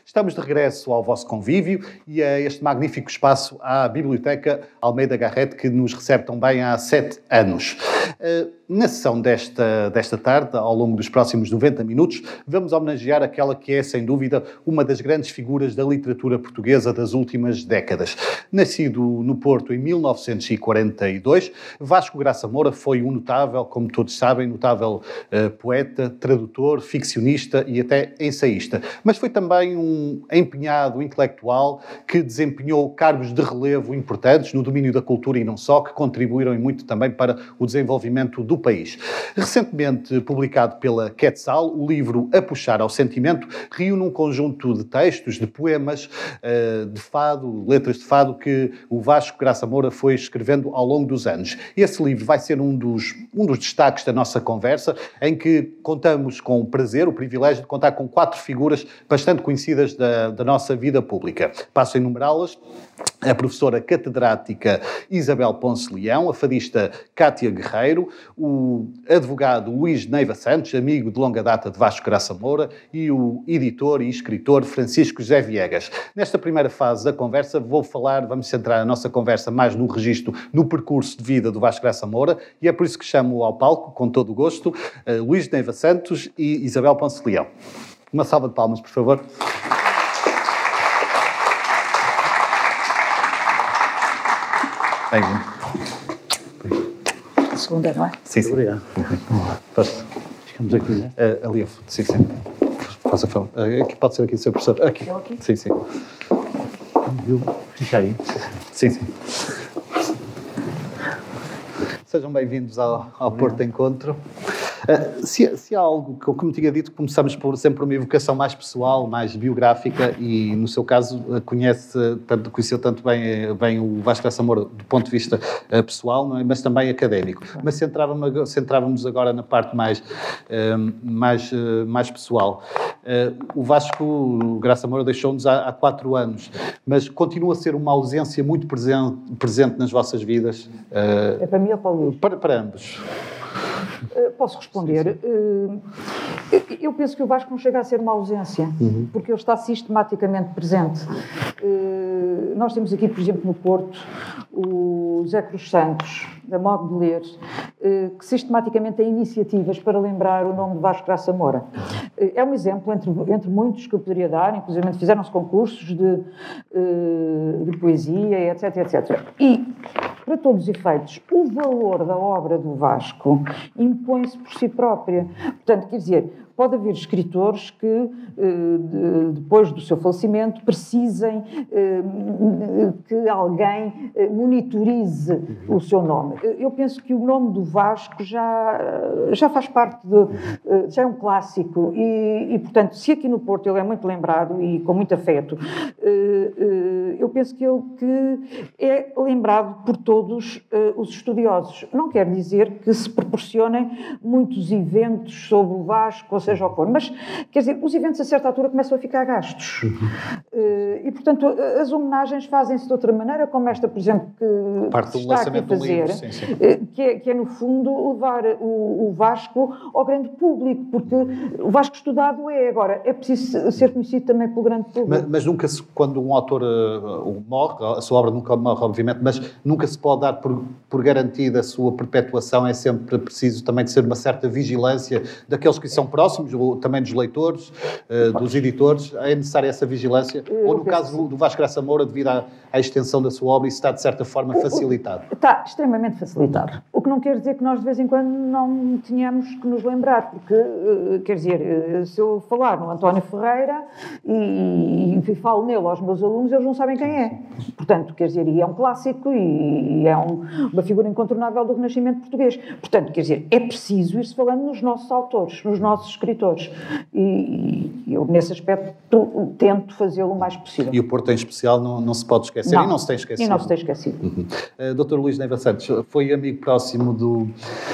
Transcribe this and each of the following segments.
Estamos de regresso ao vosso convívio e a este magnífico espaço à Biblioteca Almeida Garrett, que nos recebe também há 7 anos. Na sessão desta tarde, ao longo dos próximos 90 minutos, vamos homenagear aquela que é, sem dúvida, uma das grandes figuras da literatura portuguesa das últimas décadas. Nascido no Porto em 1942, Vasco Graça Moura foi um notável, como todos sabem, poeta, tradutor, ficcionista e até ensaísta. Mas foi também um empenhado intelectual que desempenhou cargos de relevo importantes no domínio da cultura e não só, que contribuíram muito também para o desenvolvimento do país. Recentemente publicado pela Quetzal, o livro A Puxar ao Sentimento reúne um conjunto de textos, de poemas, de fado, letras de fado, que o Vasco Graça Moura foi escrevendo ao longo dos anos. Esse livro vai ser um dos destaques da nossa conversa, em que contamos com o prazer, o privilégio de contar com 4 figuras bastante conhecidas da nossa vida pública. Passo a enumerá-las: a professora catedrática Isabel Ponce Leão, a fadista Cátia Guerreiro, o advogado Luís Neiva Santos, amigo de longa data de Vasco Graça Moura, e o editor e escritor Francisco José Viegas. Nesta primeira fase da conversa vamos centrar a nossa conversa mais no registro, no percurso de vida do Vasco Graça Moura, e é por isso que chamo ao palco, com todo o gosto, Luís Neiva Santos e Isabel Ponce Leão. Uma salva de palmas, por favor. Bem-vindo. A segunda, não é? Sim, sim. Obrigado. Ficamos aqui, não é? Ali, sim, sim. Faça favor. Aqui pode ser aqui, Sr. Professor. Aqui. Eu aqui? Sim, sim. Fica aí. Sim, sim. Sejam bem-vindos ao Porto Encontro. Se há algo que, como tinha dito, começamos por sempre uma evocação mais pessoal, mais biográfica, e no seu caso conheceu tanto bem o Vasco Graça Moura do ponto de vista pessoal, não é? Mas também académico. Mas centrávamos agora na parte mais pessoal. O Vasco Graça Moura deixou-nos há 4 anos, mas continua a ser uma ausência muito presente nas vossas vidas. É para mim ou para o Luís? Para ambos. Posso responder? Eu penso que o Vasco não chega a ser uma ausência, porque ele está sistematicamente presente. Nós temos aqui, por exemplo, no Porto, o Zé Cruz Santos, da Modo de Ler, que sistematicamente tem iniciativas para lembrar o nome de Vasco Graça Moura. É um exemplo entre muitos que eu poderia dar, inclusive fizeram-se concursos de poesia, etc, etc. E, para todos os efeitos, o valor da obra do Vasco impõe-se por si própria. Portanto, quer dizer, pode haver escritores que, depois do seu falecimento, precisem que alguém monitorize o seu nome. Eu penso que o nome do Vasco já faz parte já é um clássico e, portanto, se aqui no Porto ele é muito lembrado e com muito afeto, eu penso que ele é lembrado por todos os estudiosos. Não quer dizer que se proporcionem muitos eventos sobre o Vasco, ou seja o que for, mas, quer dizer, os eventos a certa altura começam a ficar gastos. E, portanto, as homenagens fazem-se de outra maneira, como esta, por exemplo, que parte se do está aqui a lançamento do livro, fazer, sim. Que é, no fundo, levar o Vasco ao grande público, porque o Vasco estudado agora, é preciso ser conhecido também pelo grande público. Mas nunca quando um autor morre, a sua obra nunca morre, obviamente, mas nunca se pode dar por garantida a sua perpetuação, é sempre preciso também de ser uma certa vigilância daqueles que são próximos, ou também dos leitores, dos editores. É necessária essa vigilância? Ou no caso do Vasco Graça Moura, devido à extensão da sua obra, isso está de certa forma facilitado? Está extremamente facilitado. O que não quer dizer que nós de vez em quando não tenhamos que nos lembrar, porque, quer dizer, se eu falar no António Ferreira e falo nele aos meus alunos, eles não sabem quem é. Portanto, quer dizer, e é um clássico e é uma figura incontornável do Renascimento português. Portanto, quer dizer, é preciso ir-se falando nos nossos autores, nos nossos escritores. E eu, nesse aspecto, tento fazê-lo o mais possível. E o Porto em especial não se pode esquecer, não. E não se tem esquecido. E não se tem esquecido. Dr. Luís Neiva Santos foi amigo próximo do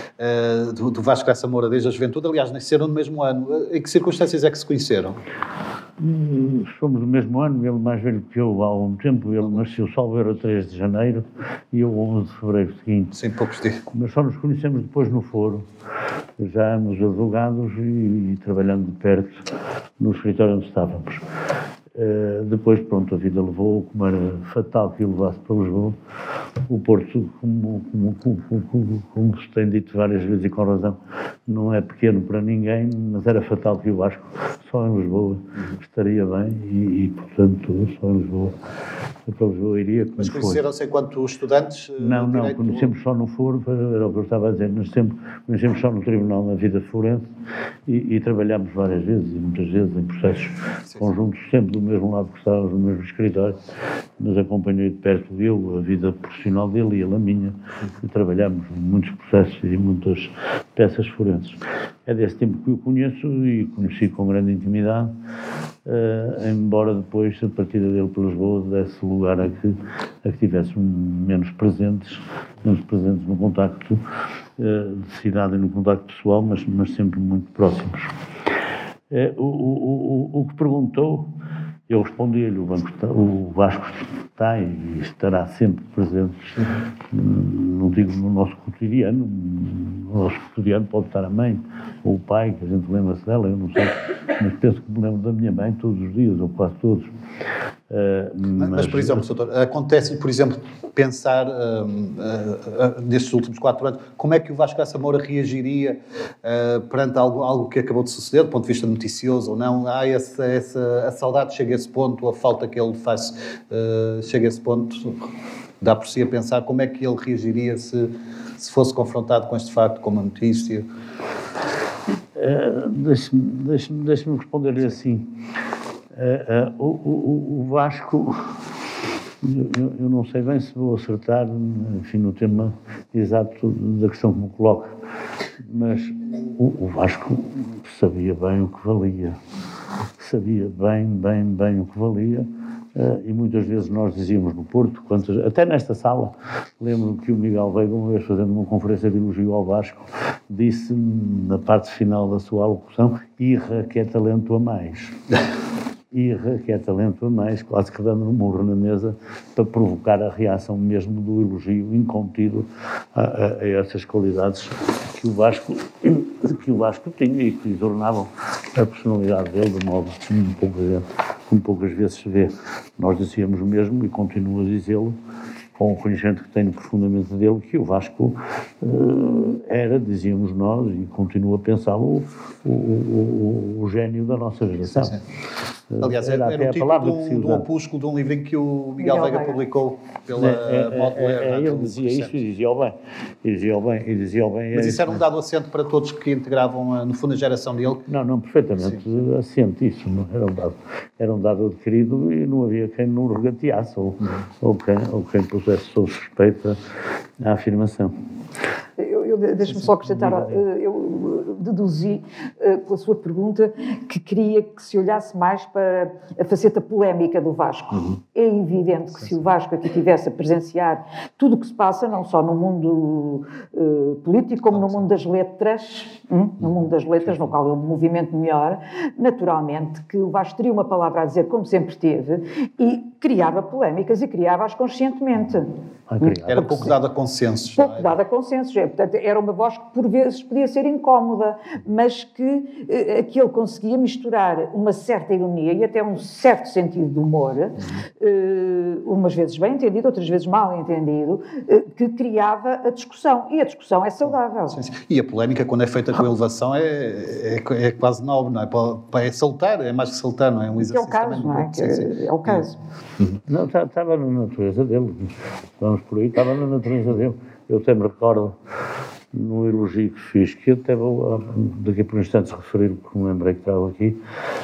Vasco Graça Moura desde a juventude, aliás, nasceram no mesmo ano. Em que circunstâncias é que se conheceram? Somos do mesmo ano, ele mais velho que eu há algum tempo. Ele nasceu, salvo erro, 3 de janeiro e eu 11 de fevereiro seguinte. Sim, poucos dias. Mas só nos conhecemos depois no foro, já nos advogados e trabalhando de perto no escritório onde estávamos. Depois, pronto, a vida levou, como era fatal que o levasse para Lisboa. O Porto, como se tem dito várias vezes e com razão, não é pequeno para ninguém, mas era fatal que o Vasco só em Lisboa estaria bem e portanto, só em Lisboa. Para Lisboa iria, como Mas conheceram-se enquanto estudantes? Não, conhecemos só no foro, era o que eu estava a dizer, conhecemos só no tribunal, na vida forense, e trabalhámos várias vezes, e muitas vezes em processos conjuntos, sempre do mesmo lado que estávamos, no mesmo escritório, mas acompanhei de perto eu, a vida profissional dele e ele a minha, e trabalhámos muitos processos e muitas peças forenses. É desse tempo que eu conheço e conheci com grande intimidade, embora depois a partida dele para Lisboa desse lugar a que tivessem menos presentes no contacto de cidade e no contacto pessoal, mas sempre muito próximos. O que perguntou, eu respondi-lhe, o Vasco está e estará sempre presente, não digo no nosso cotidiano, no nosso cotidiano pode estar a mãe ou o pai, que a gente lembra-se dela, eu não sei, mas penso que me lembro da minha mãe todos os dias, ou quase todos. Mas, por exemplo, doutor, acontece, por exemplo, pensar nestes últimos 4 anos, como é que o Vasco Graça Moura reagiria perante algo que acabou de suceder, do ponto de vista noticioso ou não? Há a saudade chega a esse ponto, a falta que ele faz chega a esse ponto, dá por si a pensar como é que ele reagiria se fosse confrontado com este facto, com uma notícia? Deixe-me responder-lhe assim. O Vasco, eu não sei bem se vou acertar, enfim, no tema exato da questão que me coloca, mas o Vasco sabia bem o que valia, sabia bem o que valia, e muitas vezes nós dizíamos no Porto, até nesta sala, lembro que o Miguel Veiga, uma vez fazendo uma conferência de elogio ao Vasco, disse na parte final da sua alocução: irra que é talento a mais. Irra, que é talento a mais, quase que dando um murro na mesa para provocar a reação mesmo do elogio incontido a essas qualidades que o Vasco tinha e que lhe tornavam a personalidade dele de modo como poucas vezes se vê. Nós dizíamos mesmo, e continuo a dizê-lo, com o conhecimento que tenho profundamente dele, que o Vasco era, dizíamos nós, e continuo a pensá-lo, o gênio da nossa geração. Sim. Aliás, era o título do opúsculo, de um livrinho que o Miguel Veiga publicou pela Modeler. Ele dizia isto e dizia-o bem. Mas isso era um dado assente para todos que integravam, no fundo, a geração dele? Não, perfeitamente assente isso. Não, era um dado adquirido e não havia quem não regateasse ou quem pusesse sob suspeita a afirmação. Deixe-me só acrescentar, eu deduzi pela sua pergunta que queria que se olhasse mais para a faceta polémica do Vasco. É evidente que se o Vasco aqui tivesse a presenciar tudo o que se passa, não só no mundo político, como no mundo das letras, no qual é um movimento melhor, naturalmente que o Vasco teria uma palavra a dizer, como sempre teve, e criava polémicas e criava-as conscientemente. Era pouco dado a consensos. Pouco dado a consensos. Portanto, era uma voz que por vezes podia ser incómoda, mas que ele conseguia misturar uma certa ironia e até um certo sentido de humor, umas vezes bem entendido, outras vezes mal entendido, que criava a discussão. E a discussão é saudável. Sim. E a polémica, quando é feita com elevação, é quase nobre, não é? É saltar, é mais que saltar, não é? Um exercício também. É o caso. Não, estava na natureza dele. Vamos por aí, estava na natureza dele. Eu até me recordo no elogio que fiz, que eu até vou daqui por instantes referir, porque me lembrei que estava aqui.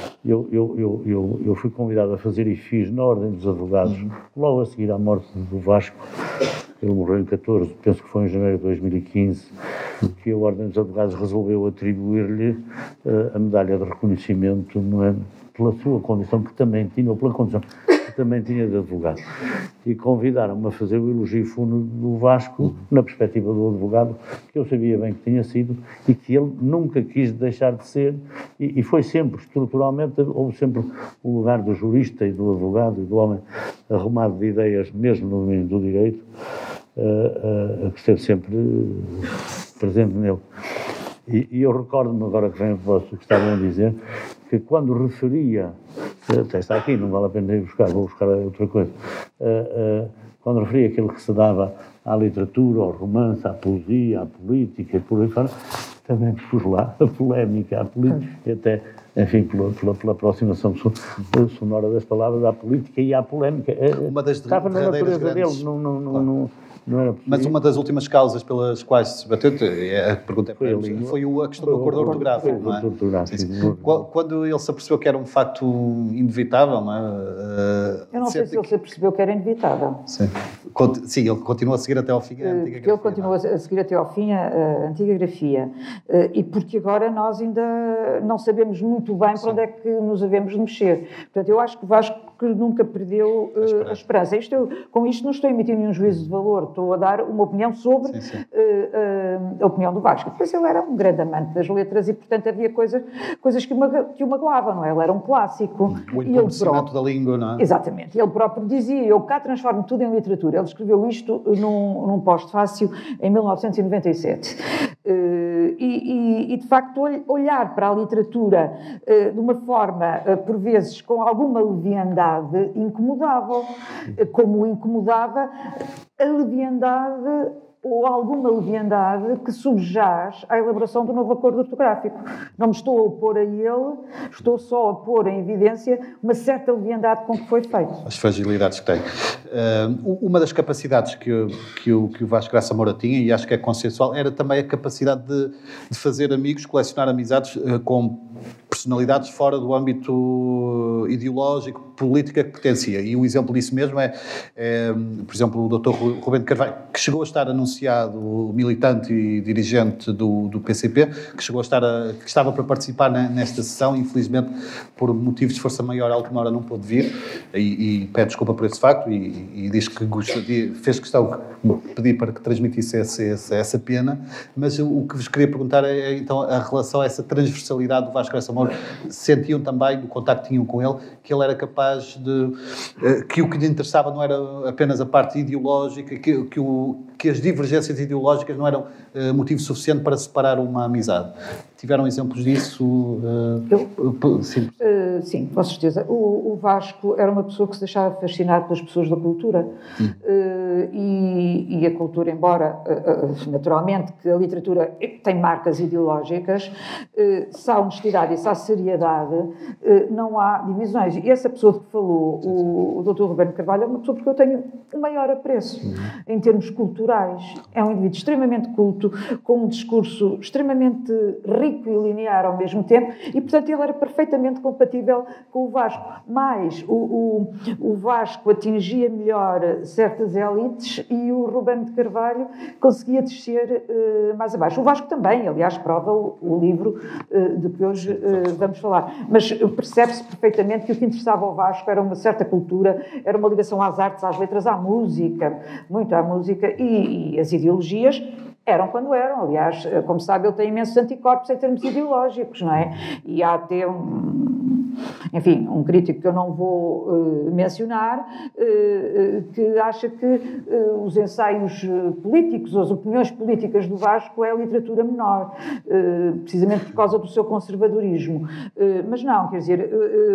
Eu fui convidado a fazer e fiz na Ordem dos Advogados, logo a seguir à morte do Vasco. Ele morreu em 14, penso que foi em janeiro de 2015, que a Ordem dos Advogados resolveu atribuir-lhe a medalha de reconhecimento, não é? Pela sua condição que também tinha, ou pela condição que também tinha de advogado. E convidaram-me a fazer o elogio fúnebre do Vasco, na perspectiva do advogado, que eu sabia bem que tinha sido e que ele nunca quis deixar de ser, e foi sempre, estruturalmente, houve sempre o lugar do jurista e do advogado e do homem arrumado de ideias, mesmo no domínio do direito, que esteve sempre presente nele. E eu recordo-me, agora que vem a vosso que estavam a dizer, que quando referia até está aqui, não vale a pena ir buscar, vou buscar outra coisa. Quando referi aquilo que se dava à literatura, ao romance, à poesia, à política e por aí fora, também pus lá a polémica, a política, e até, enfim, pela aproximação sonora das palavras, à política e à polémica. Uma das estava na natureza grandes... dele, não era possível. Mas uma das últimas causas pelas quais se bateu, a pergunta é para foi a questão do acordo ortográfico, não é? Quando ele se apercebeu que era um facto inevitável, não é? Eu não sei se ele se apercebeu que era inevitável. Sim, ele continua a seguir até ao fim a antiga grafia. Ele continua a seguir até ao fim a antiga grafia. E porque agora nós ainda não sabemos muito bem para onde é que nos havemos de mexer. Portanto, eu acho que o Vasco nunca perdeu a esperança. Com isto não estou a emitir nenhum juízo de valor, estou a dar uma opinião sobre a opinião do Vasco. Depois ele era um grande amante das letras e, portanto, havia coisas que o magoavam, não é? Ele era um clássico. O empobrecimento da língua, não é? Exatamente. Ele próprio dizia, eu cá transformo tudo em literatura. Ele escreveu isto num pós-fácil em 1997. E, de facto, olhar para a literatura de uma forma, por vezes, com alguma leviandade, incomodava-o. Como o incomodava a leviandade ou alguma leviandade que subjaz à elaboração do novo acordo ortográfico. Não me estou a opor a ele, estou só a pôr em evidência uma certa leviandade com que foi feito. As fragilidades que tem. Uma das capacidades que o Vasco Graça Moura tinha, e acho que é consensual, era também a capacidade de fazer amigos, colecionar amizades com personalidades fora do âmbito ideológico, política que pertencia. E o exemplo disso mesmo é por exemplo, o Dr. Rubén de Carvalho, que chegou a estar anunciado, militante e dirigente do PCP, que estava para participar nesta sessão, infelizmente, por motivos de força maior, à última hora não pôde vir, e pede desculpa por esse facto, e diz que fez questão de pedir para que transmitisse essa pena, mas o que vos queria perguntar é, então, a relação a essa transversalidade do Vasco Graça Moura. Sentiam também, no contacto que tinham com ele, que ele era capaz que o que lhe interessava não era apenas a parte ideológica, que as divergências ideológicas não eram motivo suficiente para separar uma amizade. Tiveram exemplos disso? Sim. Sim, com certeza. O Vasco era uma pessoa que se deixava fascinar pelas pessoas da cultura. E a cultura, embora, naturalmente, que a literatura tem marcas ideológicas, se há honestidade e se há seriedade, não há divisões. E essa pessoa que falou, o Dr. Rubén de Carvalho, é uma pessoa porque eu tenho o maior apreço em termos culturais. É um indivíduo extremamente culto, com um discurso extremamente rico e linear ao mesmo tempo, e, portanto, ele era perfeitamente compatível com o Vasco. Mas o Vasco atingia melhor certas elites e o Rubén de Carvalho conseguia descer mais abaixo. O Vasco também, aliás, prova o livro de que hoje vamos falar. Mas percebe-se perfeitamente que o que interessava ao Vasco era uma certa cultura, era uma ligação às artes, às letras, à música, muito à música, e as ideologias eram quando eram. Aliás, como sabe, ele tem imensos anticorpos em termos ideológicos, não é? E há até um crítico que eu não vou mencionar, que acha que os ensaios políticos, ou as opiniões políticas do Vasco é a literatura menor, precisamente por causa do seu conservadorismo. Mas não, quer dizer,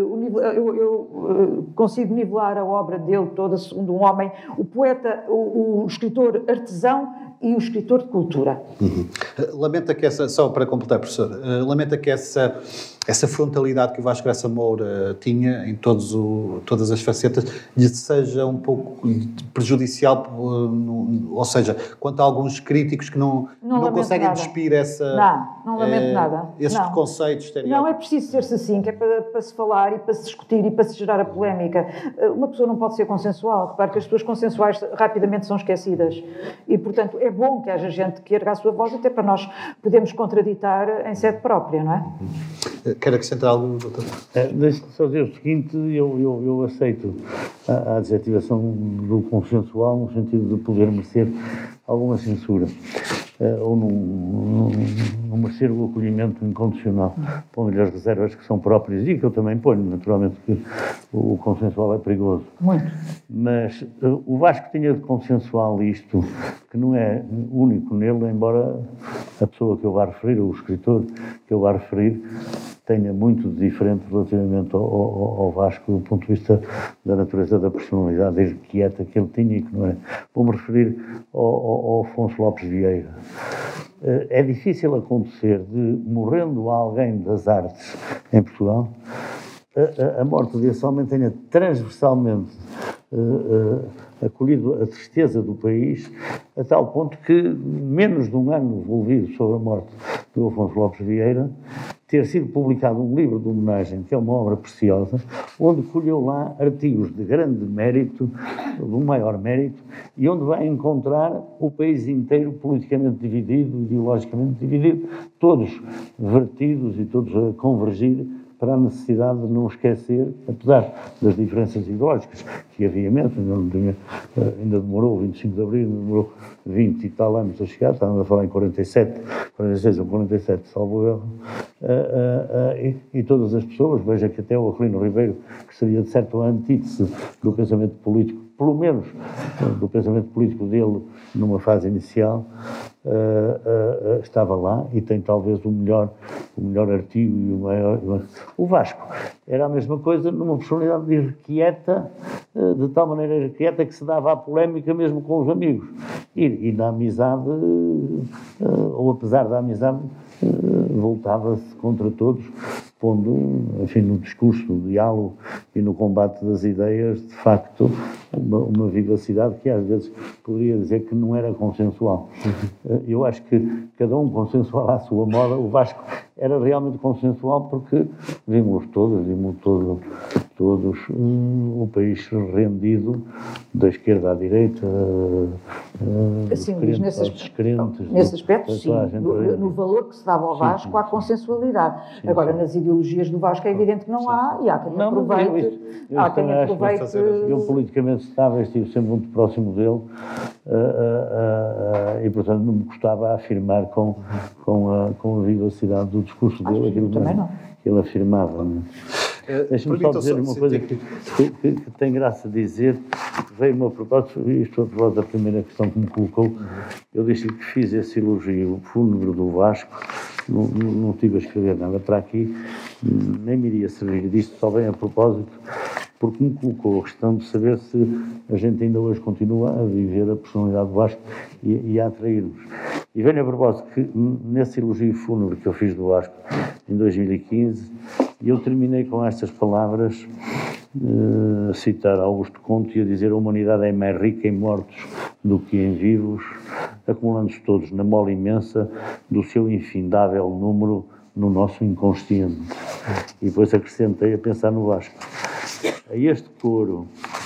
eu consigo nivelar a obra dele toda segundo um homem, o poeta, o escritor artesão e o escritor de cultura. Lamenta que só para completar, professor, lamenta que essa frontalidade que o Vasco Graça Moura tinha em todas as facetas lhe seja um pouco prejudicial, ou seja, quanto a alguns críticos que não conseguem despir não lamento nada. Esses preconceitos. Não, é preciso ser-se assim, que é para se falar e para se discutir e para se gerar a polémica. Uma pessoa não pode ser consensual. Repare que as pessoas consensuais rapidamente são esquecidas. E, portanto, é bom que haja gente que erga a sua voz, até para nós podermos contraditar em sede própria, não é? Quer acrescentar algo, doutor? Deixe-me só dizer o seguinte, eu aceito a adjetivação do consensual no sentido de poder merecer alguma censura. ou não merecer o acolhimento incondicional, pondo-lhe as reservas que são próprias e que eu também ponho, naturalmente, que o consensual é perigoso. Muito. Mas o Vasco tinha de consensual isto, que não é único nele, embora a pessoa que eu vá referir, ou o escritor que eu vá referir, tenha muito de diferente relativamente ao Vasco, do ponto de vista da natureza da personalidade irrequieta que ele tinha e que não é. Vou-me referir ao Afonso Lopes Vieira. É difícil acontecer de, morrendo alguém das artes em Portugal, a morte desse homem tenha transversalmente acolhido a tristeza do país, a tal ponto que, menos de um ano envolvido sobre a morte do Afonso Lopes Vieira, ter sido publicado um livro de homenagem, que é uma obra preciosa, onde colheu lá artigos de grande mérito, do maior mérito, e onde vai encontrar o país inteiro politicamente dividido, ideologicamente dividido, todos vertidos e todos a convergir para a necessidade de não esquecer, apesar das diferenças ideológicas que havia mesmo, ainda demorou, 25 de Abril, demorou 20 e tal anos a chegar, estávamos a falar em 47, 46 ou 47, salvo erro, e todas as pessoas, veja que até o Aquilino Ribeiro, que seria de certo a antítese do pensamento político, pelo menos do pensamento político dele numa fase inicial, estava lá e tem talvez o melhor artigo e o maior. O Vasco era a mesma coisa numa personalidade irrequieta, de tal maneira irrequieta que se dava à polémica mesmo com os amigos. E na amizade, ou apesar da amizade, voltava-se contra todos, pondo, enfim, no discurso, no diálogo e no combate das ideias, de facto, uma vivacidade que às vezes poderia dizer que não era consensual. Eu acho que cada um consensual à sua moda. O Vasco era realmente consensual porque vimos todos o país rendido, da esquerda à direita, assim, crentes aos descrentes. Nesse aspecto, sim, no valor que se dava ao Vasco, há consensualidade. Agora, nas ideologias do Vasco é evidente que não há, e há quem aproveite. Eu politicamente estava, estive sempre muito próximo dele, e portanto não me gostava afirmar com a vivacidade do discurso dele aquilo que ele afirmava. Deixa-me só dizer uma coisa que tem graça dizer, veio-me a propósito, isto a propósito da primeira questão que me colocou, eu disse-lhe que fiz esse elogio fúnebre do Vasco, não tive a escrever nada para aqui, nem me iria servir disto, só bem a propósito, porque me colocou a questão de saber se a gente ainda hoje continua a viver a personalidade do Vasco e a atrair-nos. E venho a propósito que nesse elogio fúnebre que eu fiz do Vasco em 2015, eu terminei com estas palavras, a citar Augusto Conte e a dizer: a humanidade é mais rica em mortos do que em vivos, acumulando-se todos na mole imensa do seu infindável número no nosso inconsciente. E depois acrescentei a pensar no Vasco. A este coro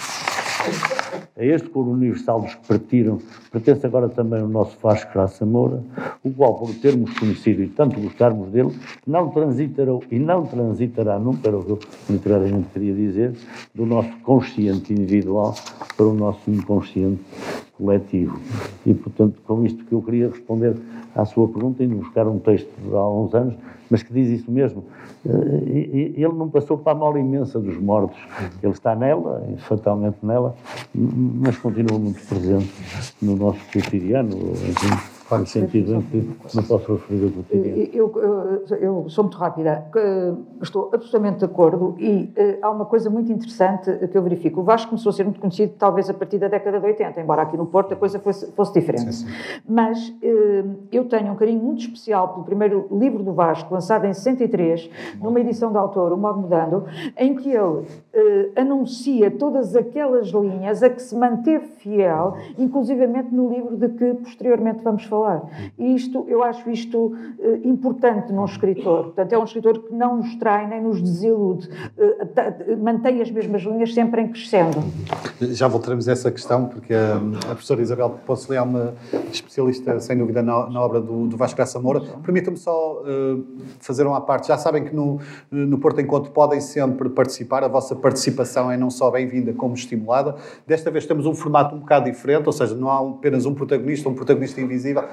universal dos que partiram, pertence agora também o nosso Vasco Graça Moura, o qual, por termos conhecido e tanto gostarmos dele, não transitará nunca, era o que eu literariamente queria dizer, do nosso consciente individual para o nosso inconsciente coletivo. E, portanto, com isto que eu queria responder à sua pergunta, indo buscar um texto de há uns anos, mas que diz isso mesmo. Ele não passou para a mole imensa dos mortos. Ele está nela, fatalmente nela, mas continua muito presente no nosso cotidiano, no sentido em que não posso referir ao cotidiano. Eu sou muito rápida, estou absolutamente de acordo e há uma coisa muito interessante que eu verifico. O Vasco começou a ser muito conhecido talvez a partir da década de 80, embora aqui no Porto a coisa fosse diferente. Sim. Mas eu tenho um carinho muito especial pelo primeiro livro do Vasco, lançado em 63, numa edição de autor, O Modo Mudando, em que ele anuncia todas aquelas linhas a que se manteve fiel, inclusivamente no livro de que posteriormente vamos falar. E eu acho isto importante num escritor. Portanto, é um escritor que não nos trai nem nos desilude, mantém as mesmas linhas sempre em crescendo. Já voltaremos a essa questão, porque a professora Isabel Poço Leal é uma especialista, sem dúvida, na obra do Vasco Graça Moura. Permitam-me só fazer uma à parte. Já sabem que no Porto Encontro podem sempre participar. A vossa participação é não só bem-vinda como estimulada. Desta vez temos um formato um bocado diferente, ou seja, não há apenas um protagonista invisível,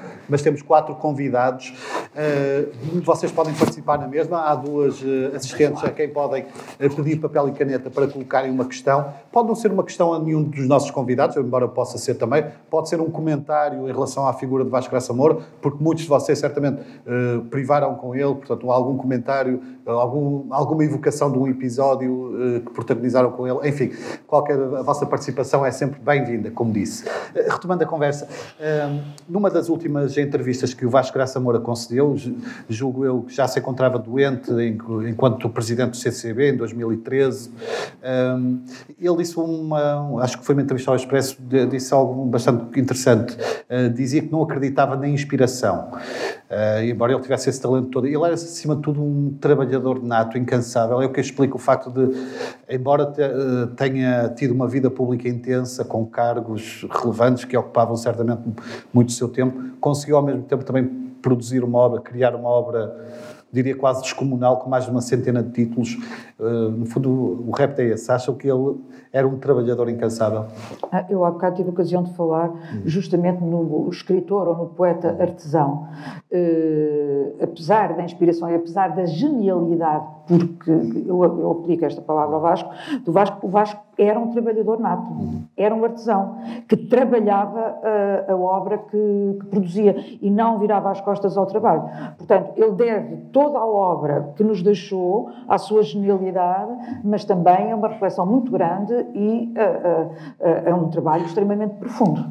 mas temos 4 convidados. Vocês podem participar na mesma. Há 2 assistentes a quem podem pedir papel e caneta para colocarem uma questão. Pode não ser uma questão a nenhum dos nossos convidados, embora possa ser também. Pode ser um comentário em relação à figura de Vasco Graça Moura, porque muitos de vocês certamente privaram com ele, portanto, algum comentário, alguma evocação de um episódio que protagonizaram com ele. Enfim, a vossa participação é sempre bem-vinda, como disse. Retomando a conversa, numa das últimas entrevistas que o Vasco Graça Moura concedeu, julgo eu que já se encontrava doente enquanto presidente do CCB, em 2013, ele disse acho que foi uma entrevista ao Expresso, disse algo bastante interessante. Dizia que não acreditava na inspiração, embora ele tivesse esse talento todo. Ele era, acima de tudo, um trabalhador nato, incansável. É o que explica o facto de, embora tenha tido uma vida pública intensa, com cargos relevantes que ocupavam certamente muito do seu tempo, conseguiu ao mesmo tempo também produzir uma obra, criar uma obra, diria quase descomunal, com mais de uma centena de títulos. No fundo, o repto é esse. Acham que ele era um trabalhador incansável? Eu há bocado tive a ocasião de falar justamente no escritor ou no poeta artesão. Apesar da inspiração e apesar da genialidade, porque eu aplico esta palavra ao Vasco, o Vasco era um trabalhador nato, era um artesão que trabalhava a obra que produzia e não virava as costas ao trabalho. Portanto, ele deve toda a obra que nos deixou à sua genialidade, mas também a uma reflexão muito grande e a um trabalho extremamente profundo.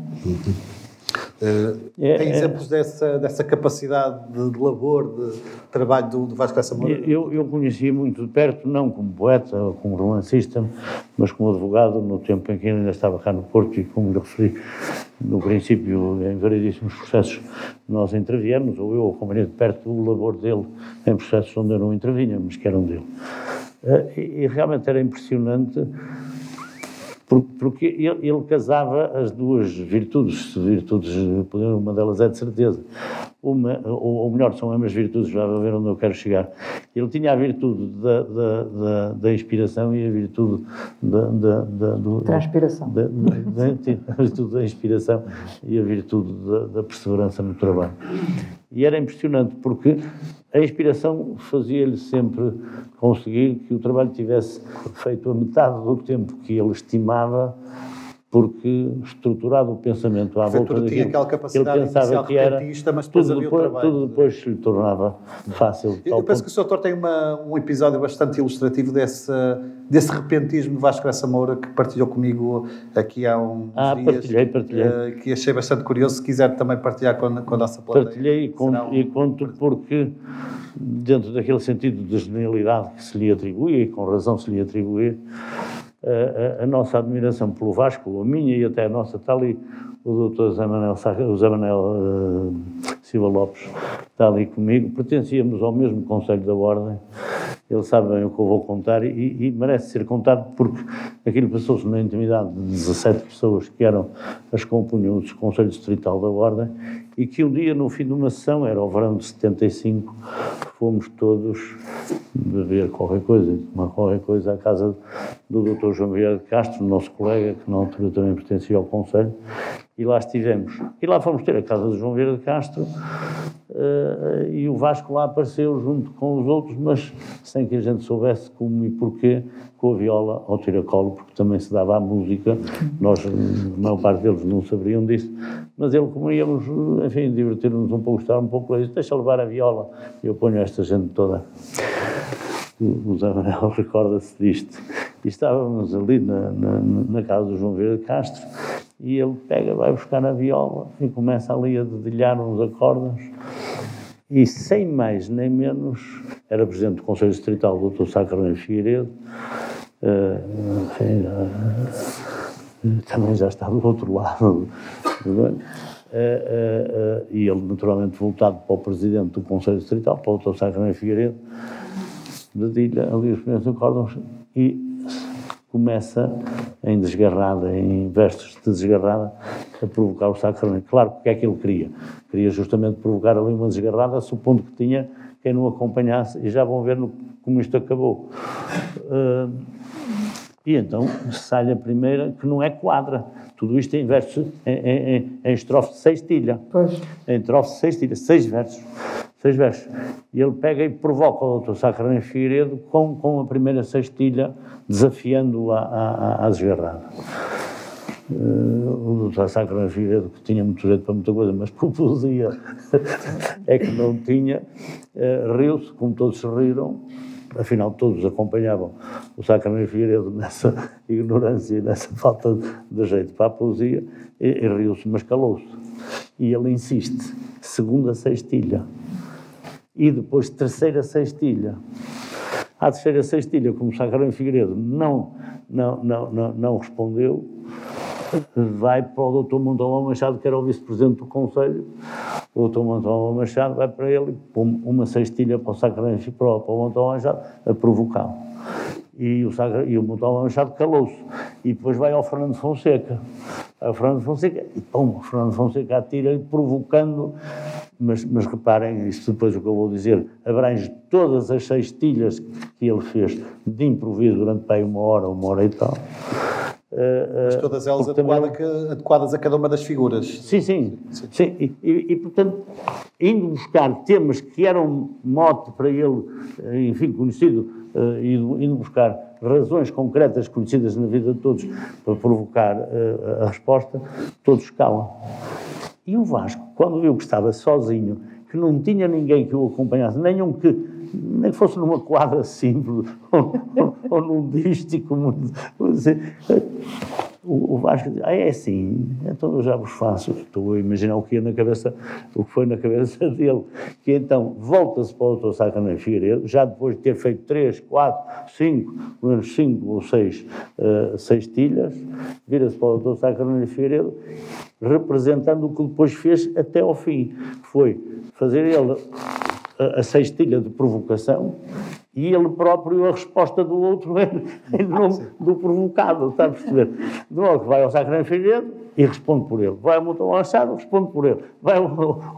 Tem exemplos dessa capacidade de labor, de trabalho do Vasco Graça Moura? Eu conhecia muito de perto, não como poeta ou como romancista, mas como advogado, no tempo em que ainda estava cá no Porto, e como lhe referi no princípio, em variedíssimos processos nós interviemos, ou eu acompanhei de perto o labor dele em processos onde eu não intervinha, mas que eram dele. E realmente era impressionante, porque ele casava as duas virtudes, uma delas é de certeza, ou melhor, são ambas virtudes, já vai ver onde eu quero chegar. Ele tinha a virtude da inspiração e a virtude transpiração. A virtude da inspiração e a virtude da perseverança no trabalho. E era impressionante porque a inspiração fazia-lhe sempre conseguir que o trabalho tivesse feito a metade do tempo que ele estimava, porque estruturado o pensamento à volta daquilo, tinha aquela capacidade ele pensava que era, mas depois havia o trabalho. Tudo depois se lhe tornava fácil. Eu penso que o Sr. Autor tem um episódio bastante ilustrativo desse repentismo de Vasco Graça Moura, que partilhou comigo aqui há uns dias. Partilhei. Que achei bastante curioso. Se quiser também partilhar com a nossa plateia. Partilhei e conto porque, dentro daquele sentido de genialidade que se lhe atribuía, e com razão se lhe atribuía, a nossa admiração pelo Vasco, a minha e até a nossa, está ali o Dr. José Manuel Silva Lopes, está ali comigo, pertencíamos ao mesmo Conselho da Ordem, ele sabe bem o que eu vou contar e merece ser contado porque aquilo passou-se na intimidade de 17 pessoas que eram as que compunham o Conselho Distrital da Ordem e que um dia, no fim de uma sessão, era o verão de 75, fomos todos beber qualquer coisa, tomar qualquer coisa à casa do Dr. João Vieira de Castro, nosso colega, que na altura também pertencia ao Conselho, e lá estivemos. E lá fomos ter a casa do João Vieira de Castro e o Vasco lá apareceu junto com os outros, mas sem que a gente soubesse como e porquê, com a viola ao tiracolo, porque também se dava a música. Nós, a maior parte deles não saberiam disso, mas ele, como íamos, enfim, divertir-nos um pouco, estar um pouco, disse, deixa levar a viola, e eu ponho esta gente toda. O Zé Manuel recorda-se disto. E estávamos ali na casa do João Vieira de Castro, e ele vai buscar a viola e começa ali a dedilhar uns acordes, e sem mais nem menos, era presidente do Conselho Distrital, o Dr. Sá Carneiro Figueiredo, também já está do outro lado, e ele naturalmente voltado para o presidente do Conselho Distrital, para o Dr. Sá Carneiro Figueiredo, dedilha ali os primeiros acordes e começa em desgarrada, em versos de desgarrada, a provocar o Sá Carneiro. Claro, porque é que ele queria? Queria justamente provocar ali uma desgarrada, supondo que tinha quem não acompanhasse, e já vão ver como isto acabou. E então sai a primeira, que não é quadra. Tudo isto em versos, em estrofe de sextilha. Pois. Em estrofe de sextilha, 6 versos. 6 versos. E ele pega e provoca o Dr. Sá Carneiro Figueiredo com a primeira sextilha, desafiando-o à desgarrada. O Dr. Sá Carneiro Figueiredo, que tinha muito jeito para muita coisa, mas por poesia é que não tinha, riu-se, como todos se riram. Afinal, todos acompanhavam o Sá Carneiro Figueiredo nessa ignorância e nessa falta de jeito para a poesia, e riu-se, mas calou-se. E ele insiste, segunda sextilha, e depois terceira sextilha. À terceira sextilha, como o Sá Carneiro Figueiredo não respondeu, vai para o Dr. Montalvão Machado, que era o vice-presidente do Conselho. O Dr. Montalvão Machado vai para ele e põe uma cestilha para o Sá Carneiro para o Montalvão Machado a provocá-lo. E o Montalvão Machado calou-se. E depois vai ao Fernando Fonseca. Ao Fernando Fonseca, e pum, o Fernando Fonseca atira-lhe provocando. Mas reparem, isto depois o que eu vou dizer, abrange todas as sextilhas que ele fez de improviso durante bem uma hora e tal. Mas todas elas adequadas a cada uma das figuras. Sim. E, portanto, indo buscar temas que eram mote para ele, enfim, conhecido, indo buscar razões concretas conhecidas na vida de todos para provocar a resposta, todos calam. E o Vasco, quando viu que estava sozinho, que não tinha ninguém que o acompanhasse, nem que fosse numa quadra simples ou num dístico, o Vasco diz, é assim, então eu já vos faço. Estou a imaginar o que foi na cabeça dele, que então volta-se para o Dr. Sá Carneiro Figueiredo, já depois de ter feito 3, 4, 5, pelo menos 5 ou 6 sextilhas, vira-se para o Dr. Sá Carneiro Figueiredo, representando o que depois fez até ao fim, que foi fazer ele a sextilha de provocação e ele próprio a resposta do outro em nome do provocado, está a perceber? De modo que vai ao Sá Carneiro Figueiredo e responde por ele, vai ao Montalvão Machado, responde por ele, vai ao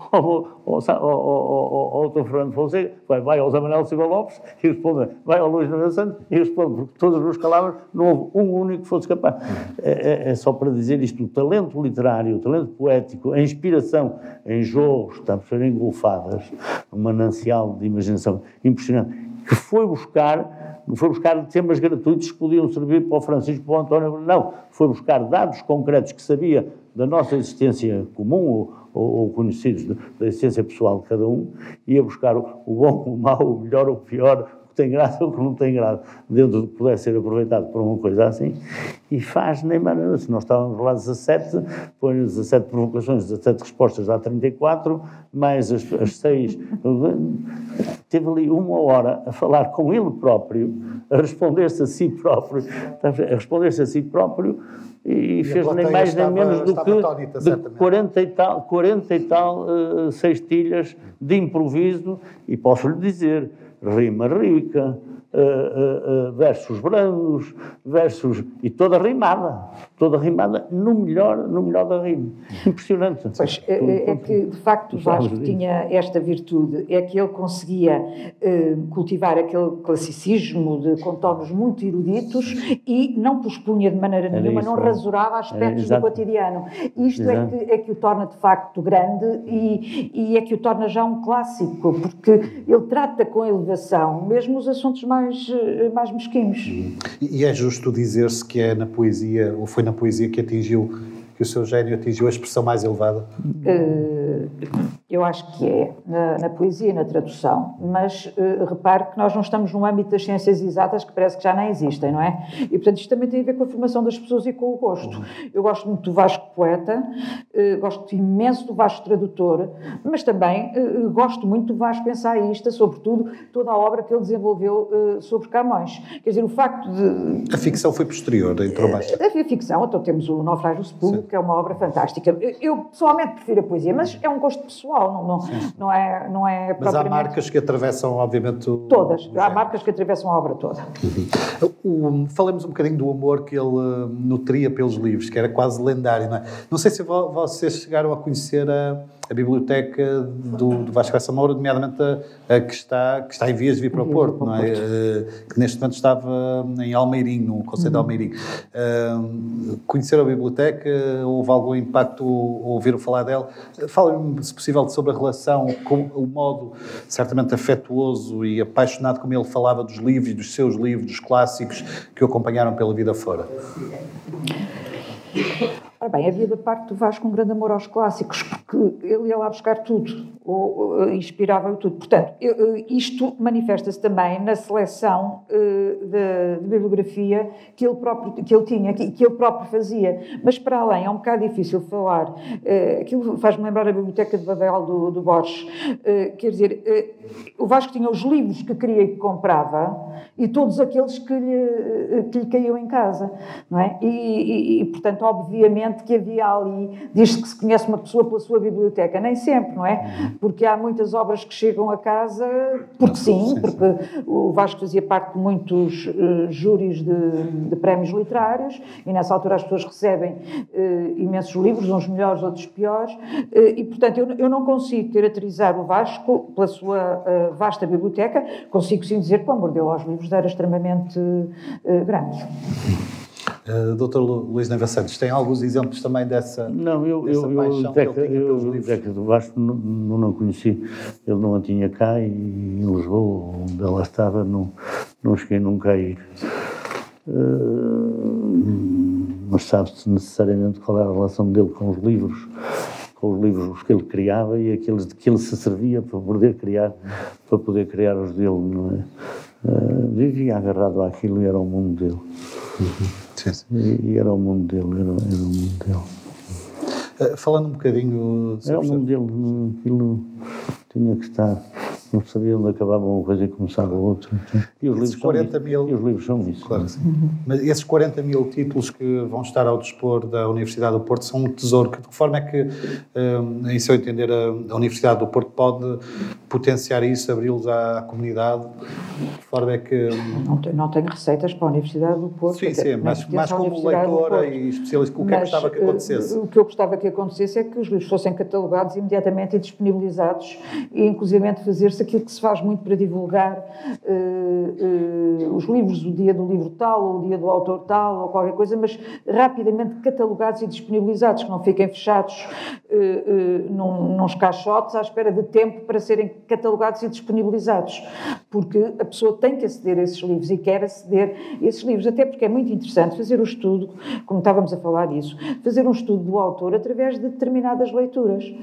Dr. Fernando Fonseca, vai ao Zé Manuel Silva Lopes e responde, vai ao Luís Nogueira Santos e responde, porque todos nos calávamos, não houve um único que fosse capaz. É só para dizer isto, o talento literário, o talento poético, a inspiração em jorros, está a perceber, engolfadas, um manancial de imaginação impressionante, que não foi buscar temas gratuitos que podiam servir para o Francisco, para o António, não, foi buscar dados concretos que sabia da nossa existência comum ou conhecidos da existência pessoal de cada um, ia buscar o bom, o mau, o melhor, o pior, o que tem graça ou o que não tem graça, dentro do que pudesse ser aproveitado por uma coisa assim, e faz nem maneira. Se nós estávamos lá 17, põe 17 provocações, 17 respostas, dá 34, mais as 6. Teve ali uma hora a falar com ele próprio, a responder-se a si próprio, e fez nem mais nem menos do que 40 e tal sextilhas de improviso, e posso-lhe dizer, rima rica, versos brandos, versos, e toda rimada no melhor da rima. Impressionante. Pois, é que, de facto, o Vasco tinha esta virtude, é que ele conseguia cultivar aquele classicismo de contornos muito eruditos e não pospunha de maneira nenhuma, não rasurava aspectos do cotidiano. Isto é que o torna, de facto, grande e é que o torna já um clássico, porque ele trata com elevação mesmo os assuntos mais mesquinhos. E é justo dizer-se que é na poesia, ou foi na poesia que o seu gênio atingiu a expressão mais elevada? Eu acho que é, na poesia e na tradução, mas repare que nós não estamos num âmbito das ciências exatas que parece que já nem existem, não é? E, portanto, isto também tem a ver com a formação das pessoas e com o gosto. Eu gosto muito do Vasco poeta, gosto imenso do Vasco tradutor, mas também gosto muito do Vasco ensaísta, sobretudo toda a obra que ele desenvolveu sobre Camões. Quer dizer, o facto de... A ficção foi posterior, entrou mais. A ficção, então temos o Naufrágio do Sepúlvero, que é uma obra fantástica. Eu pessoalmente prefiro a poesia, mas é um gosto pessoal. pessoal, não é Mas propriamente... há marcas que atravessam, obviamente, Todas. Há marcas que atravessam a obra toda. Falemos um bocadinho do amor que ele nutria pelos livros, que era quase lendário, não é? Não sei se vocês chegaram a conhecer a biblioteca do Vasco Graça Moura, nomeadamente a que está em vias de vir para o Porto, não é? Que neste momento estava em Almeirim, no concelho de Almeirim. Conheceram a biblioteca? Houve algum impacto ouviram falar dela? Falem-me, se possível, sobre a relação, com o modo certamente afetuoso e apaixonado como ele falava dos livros, dos seus livros, dos clássicos que o acompanharam pela vida fora. Ora bem, havia da parte do Vasco um grande amor aos clássicos, porque ele ia lá buscar tudo, ou inspirava-o tudo. Portanto, isto manifesta-se também na seleção de bibliografia que ele tinha, que ele próprio fazia. Mas, para além, é um bocado difícil falar. Aquilo faz-me lembrar a Biblioteca de Babel do Borges. Quer dizer, o Vasco tinha os livros que queria e que comprava e todos aqueles que lhe caíam em casa, não é? E portanto, obviamente que havia ali, diz-se que se conhece uma pessoa pela sua biblioteca, nem sempre, não é? Porque há muitas obras que chegam a casa porque sim, porque o Vasco fazia parte de muitos júris de prémios literários e nessa altura as pessoas recebem imensos livros, uns melhores, outros piores, e portanto eu não consigo caracterizar o Vasco pela sua vasta biblioteca, consigo sim dizer que o amor dele aos livros era extremamente grande. Dr. Luís Neiva Santos, tem alguns exemplos também dessa paixão que ele tinha pelos livros? A Biblioteca do Vasco não conheci. Ele não a tinha cá e em Lisboa, onde ela estava, não cheguei nunca a ir. Mas sabe-se necessariamente qual era a relação dele com os livros que ele criava e aqueles de que ele se servia para poder criar os dele, não é? Vivia agarrado àquilo e era o mundo dele. E era o mundo dele, era o mundo dele. Falando um bocadinho... Era o mundo dele, aquilo tinha que estar... Não sabia onde acabava uma coisa e começava outra. E os livros são isso. Claro que sim. Mas esses 40 mil títulos que vão estar ao dispor da Universidade do Porto são um tesouro. De que forma é que, em seu entender, a Universidade do Porto pode potenciar isso, abri-los à comunidade? De que forma é que... Não tenho receitas para a Universidade do Porto. Sim, mas como leitora e especialista, o que é que gostava que acontecesse? O que eu gostava que acontecesse é que os livros fossem catalogados imediatamente e disponibilizados e, inclusivamente, fazer-se aquilo que se faz muito para divulgar os livros, o dia do livro tal, ou o dia do autor tal, ou qualquer coisa, mas rapidamente catalogados e disponibilizados, que não fiquem fechados nos caixotes à espera de tempo para serem catalogados e disponibilizados, porque a pessoa tem que aceder a esses livros e quer aceder a esses livros, até porque é muito interessante fazer o estudo, como estávamos a falar disso, fazer um estudo do autor através de determinadas leituras.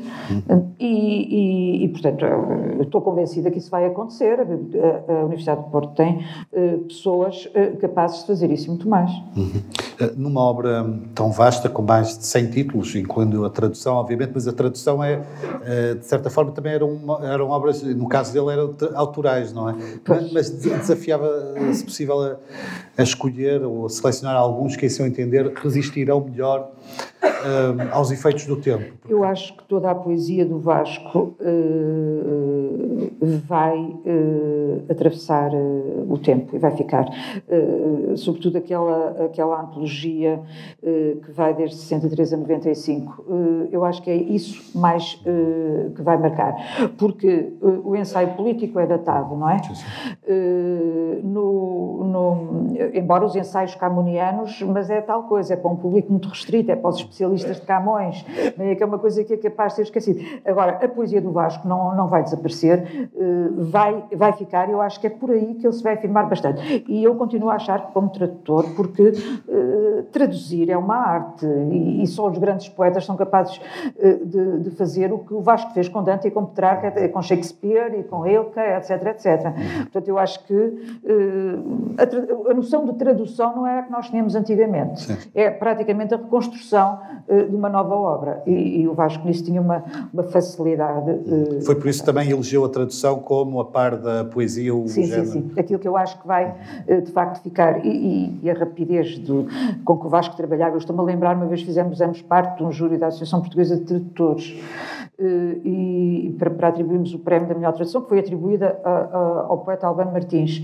E portanto, eu estou convencida que isso vai acontecer. A Universidade do Porto tem pessoas capazes de fazer isso e muito mais. Numa obra tão vasta, com mais de 100 títulos, incluindo a tradução, obviamente, mas a tradução de certa forma, também eram obras, no caso dele, eram autorais, não é? Mas desafiava, se possível, a escolher ou a selecionar alguns que, em seu entender, resistirão melhor aos efeitos do tempo. Eu acho que toda a poesia do Vasco vai atravessar o tempo e vai ficar, sobretudo aquela antologia que vai desde 63 a 95, eu acho que é isso mais que vai marcar, porque o ensaio político é datado, não é? Embora os ensaios camonianos, mas é tal coisa, é para um público muito restrito, é para os especialistas de Camões, é que é uma coisa que é capaz de ser esquecida. Agora, a poesia do Vasco não vai desaparecer, vai ficar, eu acho que é por aí que ele se vai afirmar bastante. E eu continuo a achar que, como tradutor, porque traduzir é uma arte e só os grandes poetas são capazes de fazer o que o Vasco fez com Dante e com Petrarca, com Shakespeare e com Elka, etc, etc. Portanto, eu acho que a noção de tradução não era a que nós tínhamos antigamente. Sim. É praticamente a reconstrução de uma nova obra. E o Vasco nisso tinha uma facilidade. Foi por isso também elogiado elegeu a tradução como, a par da poesia, o género. Sim. Aquilo que eu acho que vai, de facto, ficar, e a rapidez com que o Vasco trabalhava. Eu estou-me a lembrar, uma vez fizemos parte de um júri da Associação Portuguesa de Tradutores, e para atribuirmos o prémio da melhor tradução, que foi atribuída ao poeta Albano Martins.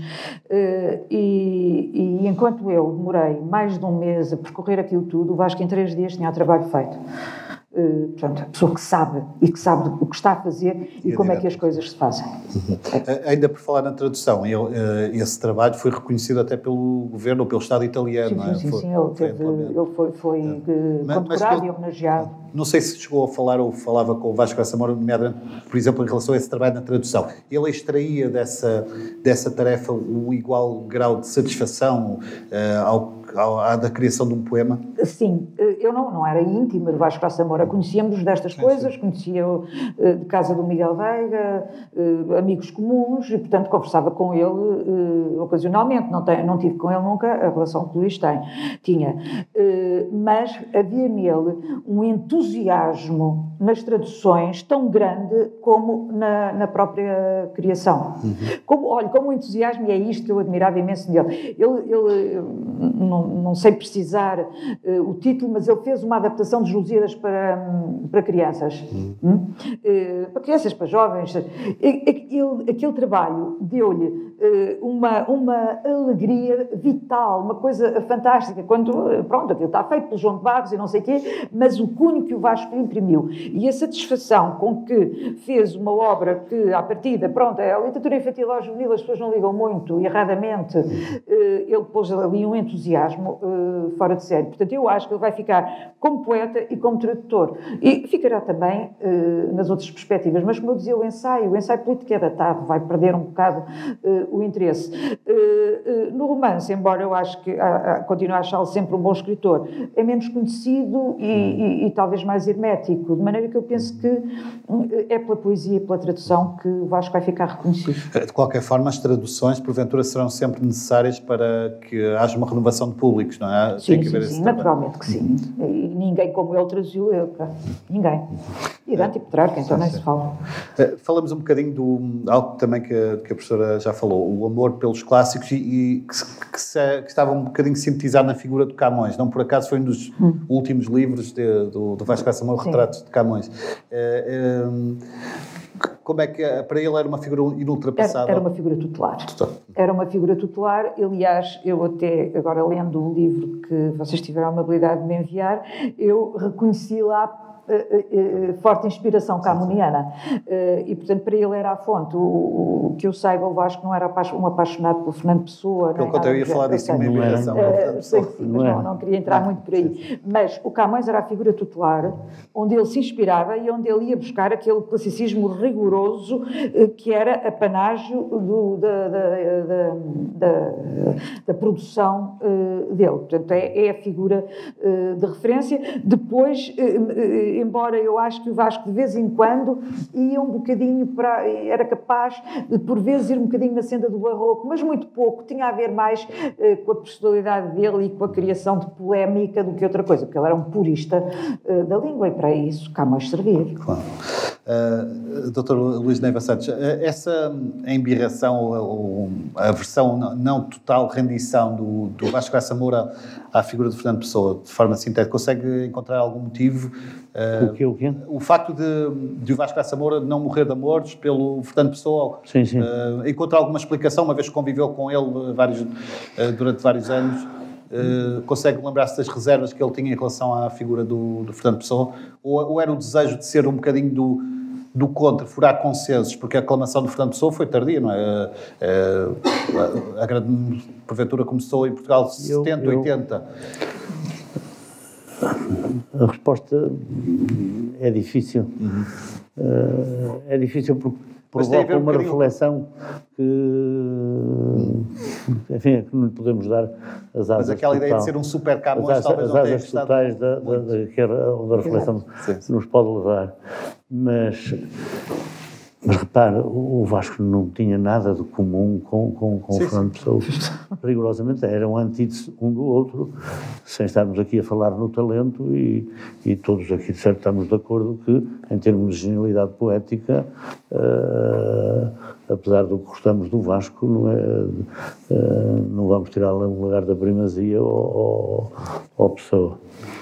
E enquanto eu demorei mais de um mês a percorrer aquilo tudo, o Vasco em 3 dias tinha o trabalho feito. Portanto, a pessoa que sabe o que está a fazer e como é que as coisas se fazem. Ainda por falar na tradução, esse trabalho foi reconhecido até pelo governo ou pelo Estado italiano. Sim, ele foi condecorado e homenageado. Não sei se chegou a falar ou falava com o Vasco Graça Moura, nomeadamente, por exemplo, em relação a esse trabalho na tradução. Ele extraía dessa tarefa o igual grau de satisfação da criação de um poema? Sim, eu não era íntima do Vasco Graça Moura, conhecíamos destas coisas, conhecia-o de casa do Miguel Veiga, amigos comuns, e portanto conversava com ele ocasionalmente, não tive com ele nunca a relação que o Luís tinha, mas havia nele um entusiasmo nas traduções tão grande como na própria criação. Como o entusiasmo, e é isto que eu admirava imenso nele. Ele não sei precisar o título, mas ele fez uma adaptação de Lusíadas para crianças. Para crianças, para jovens. Aquele trabalho deu-lhe uma alegria vital, uma coisa fantástica. Aquilo está feito pelo João de Barros e não sei o quê, mas o cunho que o Vasco lhe imprimiu e a satisfação com que fez uma obra que, à partida, é a literatura infantil ou juvenil, as pessoas não ligam muito, e erradamente, ele pôs ali um entusiasmo fora de série. Portanto, eu acho que ele vai ficar como poeta e como tradutor. E ficará também nas outras perspectivas. Mas, como eu dizia, o ensaio político é datado, vai perder um bocado o interesse. No romance, embora eu acho que continue a achá-lo sempre um bom escritor, é menos conhecido e talvez mais hermético, de maneira que eu penso que é pela poesia e pela tradução que o Vasco vai ficar reconhecido. De qualquer forma, as traduções, porventura, serão sempre necessárias para que haja uma renovação de públicos, não é? Sim, naturalmente que sim. E ninguém como ele traduziu ninguém. E Dante e Petrarca, então nem se fala. Falamos um bocadinho de algo também que a professora já falou, o amor pelos clássicos e que estava um bocadinho sintetizado na figura do Camões. Não por acaso foi um dos últimos livros do Vasco Graça Moura, Retratos de Camões. Como é que para ele era uma figura inultrapassável? Era uma figura tutelar. Era uma figura tutelar. Aliás, eu até, agora lendo o livro que vocês tiveram a amabilidade de me enviar, eu reconheci lá forte inspiração camoniana. E, portanto, para ele era a fonte. O que eu saiba, o Vasco não era um apaixonado por Fernando Pessoa. Pelo contrário, eu ia falar disso, uma admiração. Não queria entrar muito por aí. Mas o Camões era a figura tutelar, onde ele se inspirava e onde ele ia buscar aquele classicismo rigoroso que era apanágio da produção dele. Portanto, é a figura de referência. Depois, embora eu acho que o Vasco de vez em quando ia um bocadinho era capaz de por vezes ir um bocadinho na senda do barroco, mas muito pouco, tinha a ver mais com a personalidade dele e com a criação de polémica do que outra coisa, porque ele era um purista da língua e para isso Camões servia. Claro. Dr. Luís Neiva Santos, essa embirração ou a versão não total rendição do Vasco Graça Moura à figura de Fernando Pessoa, de forma sintética, consegue encontrar algum motivo? O quê? O facto de o Vasco Graça Moura não morrer de amores pelo Fernando Pessoa, sim. Encontra alguma explicação, uma vez que conviveu com ele durante vários anos? Consegue lembrar-se das reservas que ele tinha em relação à figura do Fernando Pessoa? Ou era o desejo de ser um bocadinho do contra, furar consensos, porque a aclamação do Fernando Pessoa foi tardia, não é? A grande porventura começou em Portugal 70, 80. A resposta é difícil. É difícil porque provoca uma reflexão que, enfim, que não lhe podemos dar as asas. Mas aquela ideia de ser um super Camões talvez não tenha estado as asas totais onde a reflexão nos pode levar. Mas Mas repara, o Vasco não tinha nada de comum com o Fernando Pessoa. Rigorosamente eram antíteses um do outro, sem estarmos aqui a falar no talento, e todos aqui de certo estamos de acordo que, em termos de genialidade poética, apesar do que gostamos do Vasco, não vamos tirar o lugar da primazia ao Pessoa.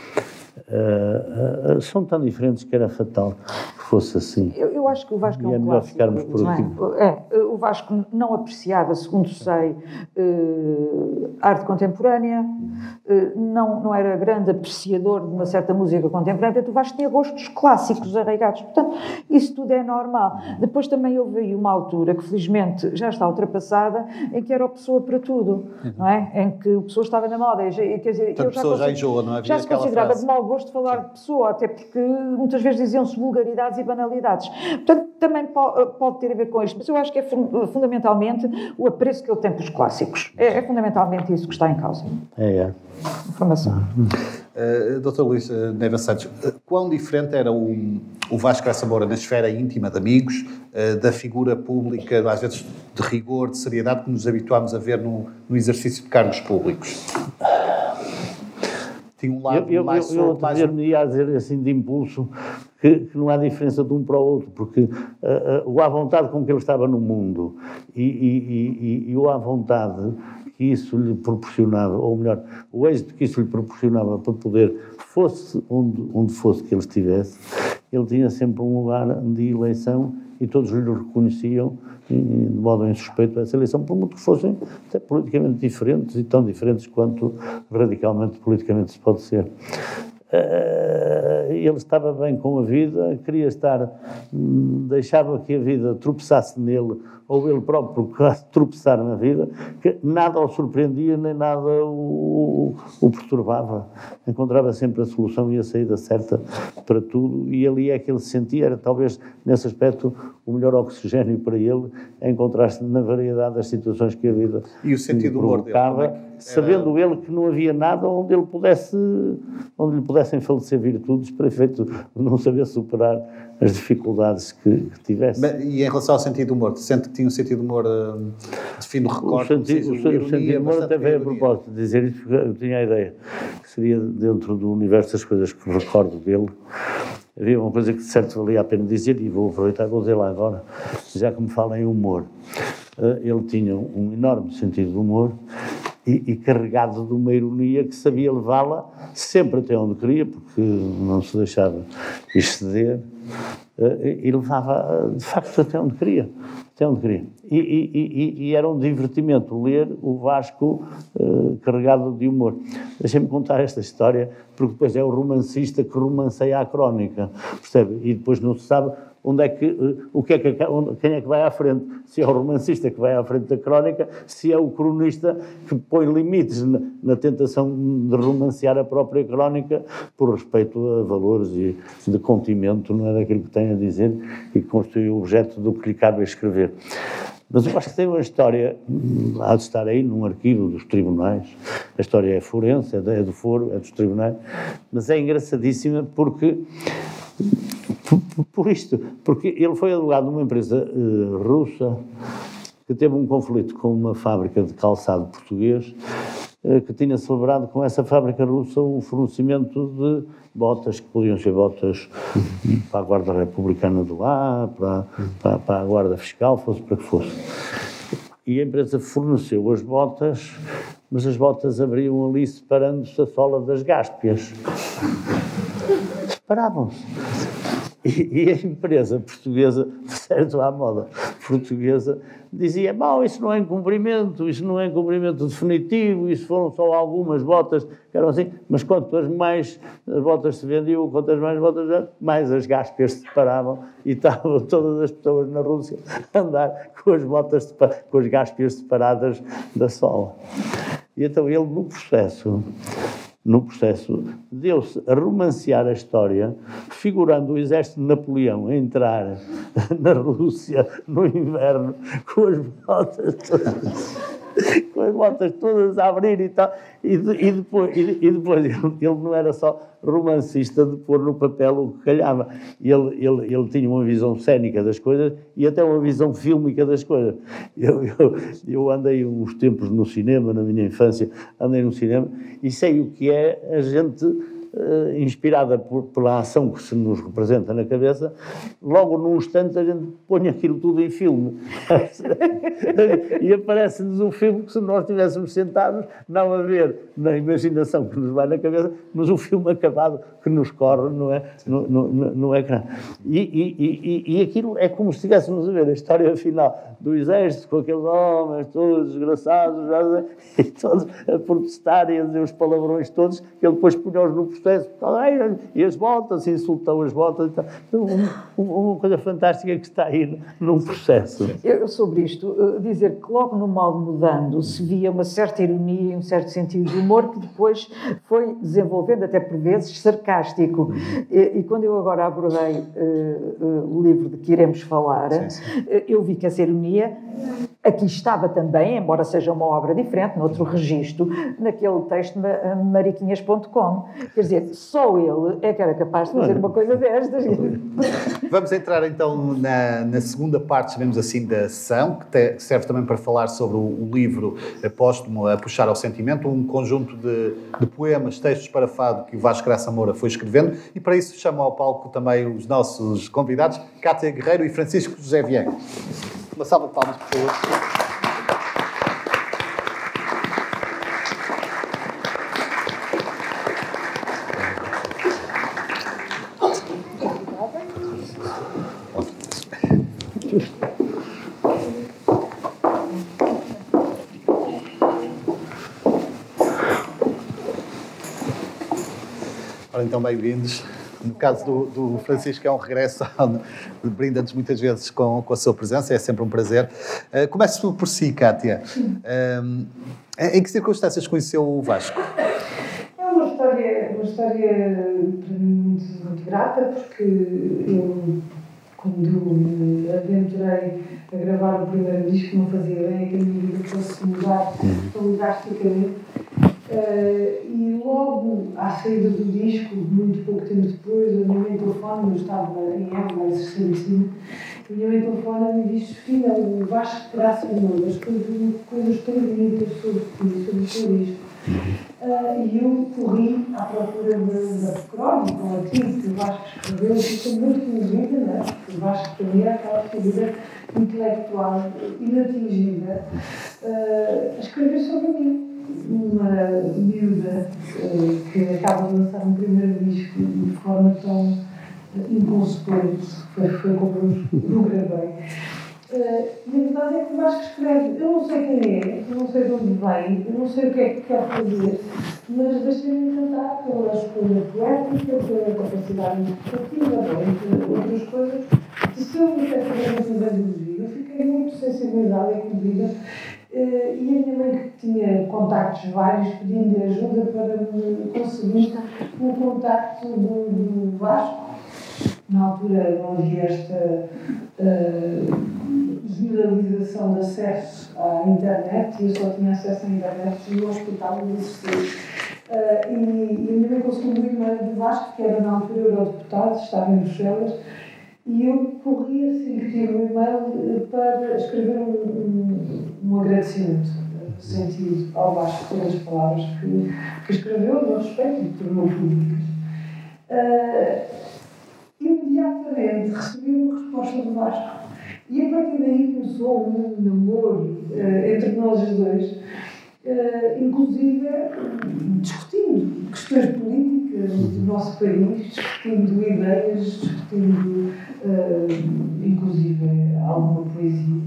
São tão diferentes que era fatal que fosse assim. Eu acho que o Vasco é um melhor clássico. ficarmos por aqui. O Vasco não apreciava, segundo sei, arte contemporânea, não era grande apreciador de uma certa música contemporânea, portanto o Vasco tinha gostos clássicos arraigados, portanto isso tudo é normal. Depois também houve aí uma altura que felizmente já está ultrapassada, em que era o Pessoa para tudo, não é? Em que o Pessoa estava na moda, quer dizer, Então, a pessoa já enjoa, não havia já se considerava de mau gosto falar de Pessoa, até porque muitas vezes diziam-se vulgaridades e banalidades. Portanto, também pode ter a ver com isto, mas eu acho que é fundamentalmente o apreço que ele tem pelos clássicos. É fundamentalmente isso que está em causa. Informação. Dr. Luís Neiva Santos, quão diferente era o Vasco Graça Moura na esfera íntima de amigos, da figura pública, às vezes de rigor, de seriedade, que nos habituámos a ver no exercício de cargos públicos? Tinha um lado mais solto, eu ia a dizer assim de impulso que não há diferença de um para o outro, porque o à vontade com que ele estava no mundo e o à vontade que isso lhe proporcionava, ou melhor, o êxito que isso lhe proporcionava para poder, fosse onde fosse que ele estivesse, ele tinha sempre um lugar de eleição e todos lhe reconheciam de modo insuspeito essa eleição, por muito que fossem até politicamente diferentes, e tão diferentes quanto radicalmente politicamente se pode ser. Ele estava bem com a vida, queria estar, deixava que a vida tropeçasse nele, ou ele próprio tropeçar na vida, que nada o surpreendia, nem nada o perturbava. Encontrava sempre a solução e a saída certa para tudo, e ali é que ele se sentia, era talvez nesse aspecto o melhor oxigênio para ele, encontrar-se na variedade das situações que a vida e o sentido do humor dele, sabendo ele que não havia nada onde lhe pudessem falecer virtudes para efeito de não saber superar as dificuldades que tivesse. E em relação ao sentido do humor, sente que tinha um sentido de humor de fino recorte? O sentido de humor até veio a propósito de dizer isso, porque eu tinha a ideia que seria dentro do universo das coisas que recordo dele. Havia uma coisa que de certo valia a pena dizer, e vou aproveitar e vou dizer lá agora, já que me fala em humor. Ele tinha um enorme sentido de humor e carregado de uma ironia que sabia levá-la sempre até onde queria, porque não se deixava exceder, e levava de facto até onde queria. E era um divertimento ler o Vasco carregado de humor. Deixem-me contar esta história, porque depois é o romancista que romanceia a crónica, percebe? E depois não se sabe quem é que vai à frente, se é o romancista que vai à frente da crónica, se é o cronista que põe limites na tentação de romancear a própria crónica por respeito a valores e de contimento, não é daquilo que tem a dizer e que constitui o objeto do que lhe cabe a escrever. Mas eu acho que tem uma história, há de estar aí num arquivo dos tribunais, a história é forense, é do foro, é dos tribunais, mas é engraçadíssima porque ele foi advogado numa empresa russa que teve um conflito com uma fábrica de calçado português que tinha celebrado com essa fábrica russa o fornecimento de botas, que podiam ser botas para a Guarda Republicana de lá, para a Guarda Fiscal, fosse para que fosse. E a empresa forneceu as botas, mas as botas abriam ali separando-se a sola das gáspias. Separavam-se. E a empresa portuguesa, certo à moda portuguesa, dizia, isso não é incumprimento definitivo, isso foram só algumas botas que eram assim, mas quantas mais as botas se vendiam, quantas mais botas, mais as gáspias se separavam e estavam todas as pessoas na Rússia a andar com as botas, com as gáspias separadas da sola. E então ele, no processo, deu-se a romancear a história, figurando o exército de Napoleão a entrar na Rússia no inverno com as botas todas. com as botas todas a abrir e tal, e depois ele não era só romancista de pôr no papel o que calhava, ele tinha uma visão cénica das coisas e até uma visão fílmica das coisas. Eu andei uns tempos no cinema, na minha infância, andei no cinema e sei o que é a gente, inspirada pela ação que se nos representa na cabeça, logo num instante a gente põe aquilo tudo em filme. E aparece-nos um filme que, se nós estivéssemos sentados, não a ver na imaginação que nos vai na cabeça, mas um filme acabado que nos corre, não é? No ecrã. E aquilo é como se estivéssemos a ver a história final do exército, com aqueles homens todos desgraçados, e todos a protestar e a dizer os palavrões todos, que ele depois punha-os no processo, e as botas, insultou as botas. Uma coisa fantástica que está aí num processo. Eu, sobre isto, dizer que logo no Mal Mudando se via uma certa ironia e um certo sentido de humor que depois foi desenvolvendo, até por vezes, sarcástico. E quando eu agora abordei o livro de que iremos falar, eu vi que essa ironia aqui estava também, embora seja uma obra diferente, noutro registro, naquele texto mariquinhas.com. Quer dizer, só ele é que era capaz de fazer uma coisa destas. Vamos entrar então na segunda parte, chamemos assim, da sessão, que serve também para falar sobre o livro póstumo A Puxar ao Sentimento, um conjunto de poemas, textos para fado que o Vasco Graça Moura foi escrevendo, e para isso chamo ao palco também os nossos convidados, Cátia Guerreiro e Francisco José Viegas. Uma salva de palmas, por favor. Ora, então, bem-vindos. No caso do Francisco, é um regresso, brinda-nos muitas vezes com a sua presença, é sempre um prazer. Começo por si, Cátia. Em que circunstâncias conheceu o Vasco? É uma história para mim muito grata, porque eu, quando me aventurei a gravar o primeiro disco, não fazia ideia que a minha vida fosse mudar tão drasticamente. E logo à saída do disco, muito pouco tempo depois, a minha mãe telefona, eu estava em Évora, a exercer ensino, a minha mãe telefona e me diz: filha, o Vasco Graça Moura escreveu coisas tão bonitas sobre o seu disco. E eu corri à procura da crónica, ou artigo que o Vasco escreveu, e fiquei muito comovida, não é? Porque o Vasco, para mim, era aquela figura intelectual inatingida a escrever sobre mim. Uma miúda que acaba de lançar um primeiro disco de forma tão inconsequente, foi como eu gravei. E a verdade é que o Vasco escreve. Eu não sei quem é, eu não sei de onde vem, eu não sei o que é que quer fazer, mas deixei-me encantar pela escolha poética, pela capacidade interpretativa, entre outras coisas. E se eu me quero fazer uma analogia, eu fiquei muito sensibilizada e comovida. E a minha mãe, que tinha contactos vários, pedindo ajuda para me conseguir um contacto do Vasco. Na altura não havia esta generalização de acesso à internet, e eu só tinha acesso à internet no hospital onde existia. E a minha mãe conseguiu um e-mail do Vasco, que era na altura eurodeputado, estava em Bruxelas, e eu corri assim que tive o e-mail para escrever um agradecimento sentido ao Vasco pelas palavras que escreveu a meu respeito e que tornou públicas. Imediatamente recebi uma resposta do Vasco. E a partir daí começou um namoro entre nós os dois, inclusive discutindo questões políticas do nosso país, discutindo ideias, discutindo inclusive alguma poesia.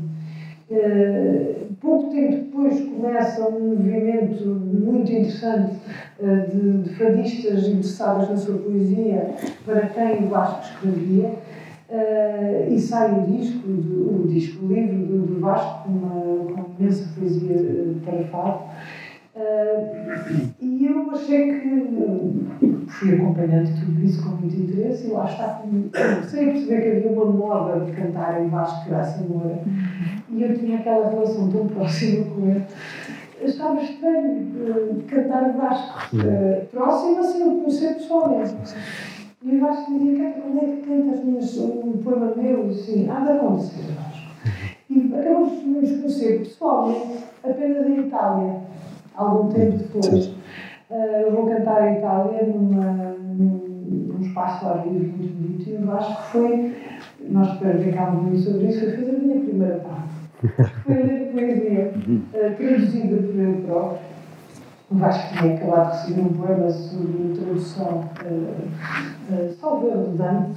Pouco tempo depois começa um movimento muito interessante de fadistas interessadas na sua poesia, para quem o Vasco escrevia, e sai o livro do Vasco, com imensa poesia para fado. E eu achei que fui acompanhando tudo isso com muito interesse e lá está, comecei a perceber que havia uma moda de cantar em Vasco Graça Moura e eu tinha aquela relação tão próxima com ele. Achava estranho cantar Vasco, próximo assim, eu conhecer pessoalmente. E o Vasco dizia, quando é que cantas um poema meu? Assim, há de acontecer, Vasco. E acabamos de nos conhecer pessoalmente apenas em Itália, algum tempo depois. Eu vou cantar em Itália num espaço ao vivo muito bonito e o Vasco foi, nós depois brincámos muito sobre isso, foi fazer a minha primeira parte. Foi ler poesia, traduzida por ele próprio. O Vasco tinha acabado de receber um poema sobre introdução, salvo redundante,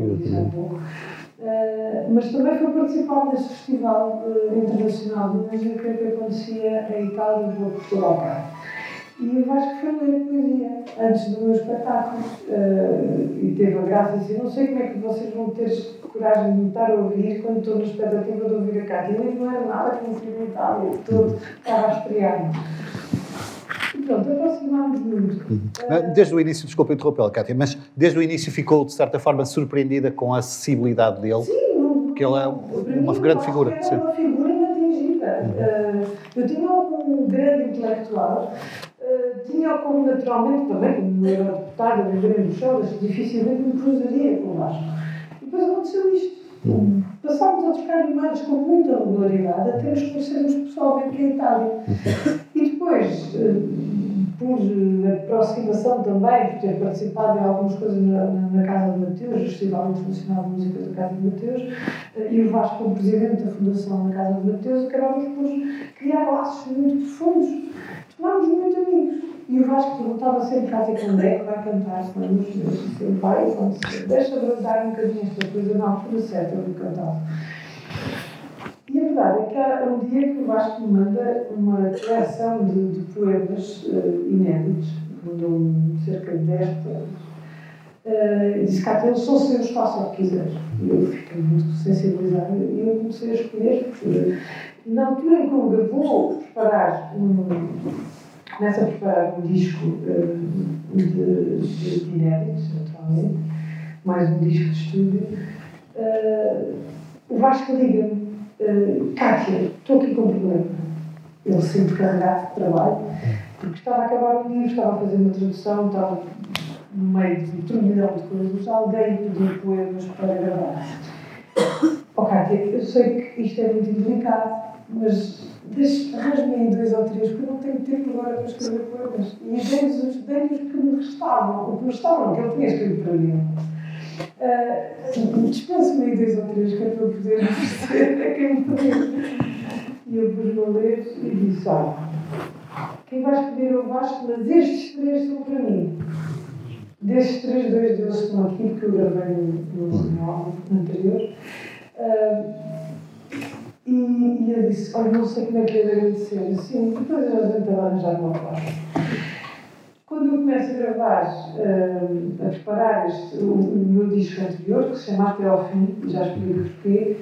mas também foi participar nesse festival internacional de música que acontecia em Itália e Portugal cá. E o Vasco foi ler poesia antes do meu espetáculo e teve a graça de dizer, não sei como é que vocês vão ter coragem de me estar a ouvir quando estou na expectativa de ouvir a Cátia. Mas não era nada que me fui em Itália, todo estava a estrear-me. E pronto, aproximámos muito. Desde o início, desculpa interrompê-la, Cátia, mas desde o início ficou, de certa forma, surpreendida com a acessibilidade dele? Sim, porque ele é uma grande figura. Era uma figura inatingível. Eu tinha um grande intelectual, tinha como naturalmente também, como eu era deputada, a viver em Bruxelas, dificilmente me cruzaria com o Vasco. E depois aconteceu isto. Passámos a trocar e-mails com muita regularidade até nos conhecermos pessoalmente em Itália. E depois, por aproximação também, por ter participado em algumas coisas na Casa de Mateus, o Festival Internacional de Música da Casa de Mateus, e o Vasco como presidente da Fundação da Casa de Mateus, acabámos por criar laços muito profundos. Tornámos muito amigos. E o Vasco perguntava sempre, Cátia, quando é que vai cantar? Quando sempre vai, deixa abrandar um bocadinho esta coisa, na altura certa eu vou cantar. E a verdade é que há um dia que o Vasco me manda uma coleção de poemas inéditos, mandou-me cerca de 10 poemas. E disse, Cátia, eles são seus, faça o que quiser. E eu fiquei muito sensibilizada e eu comecei a escolher, porque na altura em que eu vou preparar começo a preparar um disco de inéditos, naturalmente, mais um disco de estúdio. O Vasco liga-me, Cátia, estou aqui com um problema. Ele sempre carregado de trabalho, porque estava a acabar um livro, estava a fazer uma tradução, estava no meio de um turbilhão de coisas, alguém pediu poemas para gravar. Cátia, eu sei que isto é muito delicado, mas arranje-me aí 2 ou 3, porque eu não tenho tempo agora para escrever poemas. E dei-lhes os que me restavam, que ele tinha escrito para mim. Dispense-me aí 2 ou 3, que é para eu poder oferecer a quem me pediu. E eu pus-me a ler e disse, olha, quem vai escolher é o Vasco, mas estes 3 são para mim. Destes 3, 2 deles estão aqui, porque eu gravei no álbum anterior. E eu disse, olha, não sei como é que é de agradecer. Sim, depois a gente vai arranjar uma forma. Quando eu começo a gravar, a preparar o meu disco anterior, que se chama Até ao Fim, já explico porquê,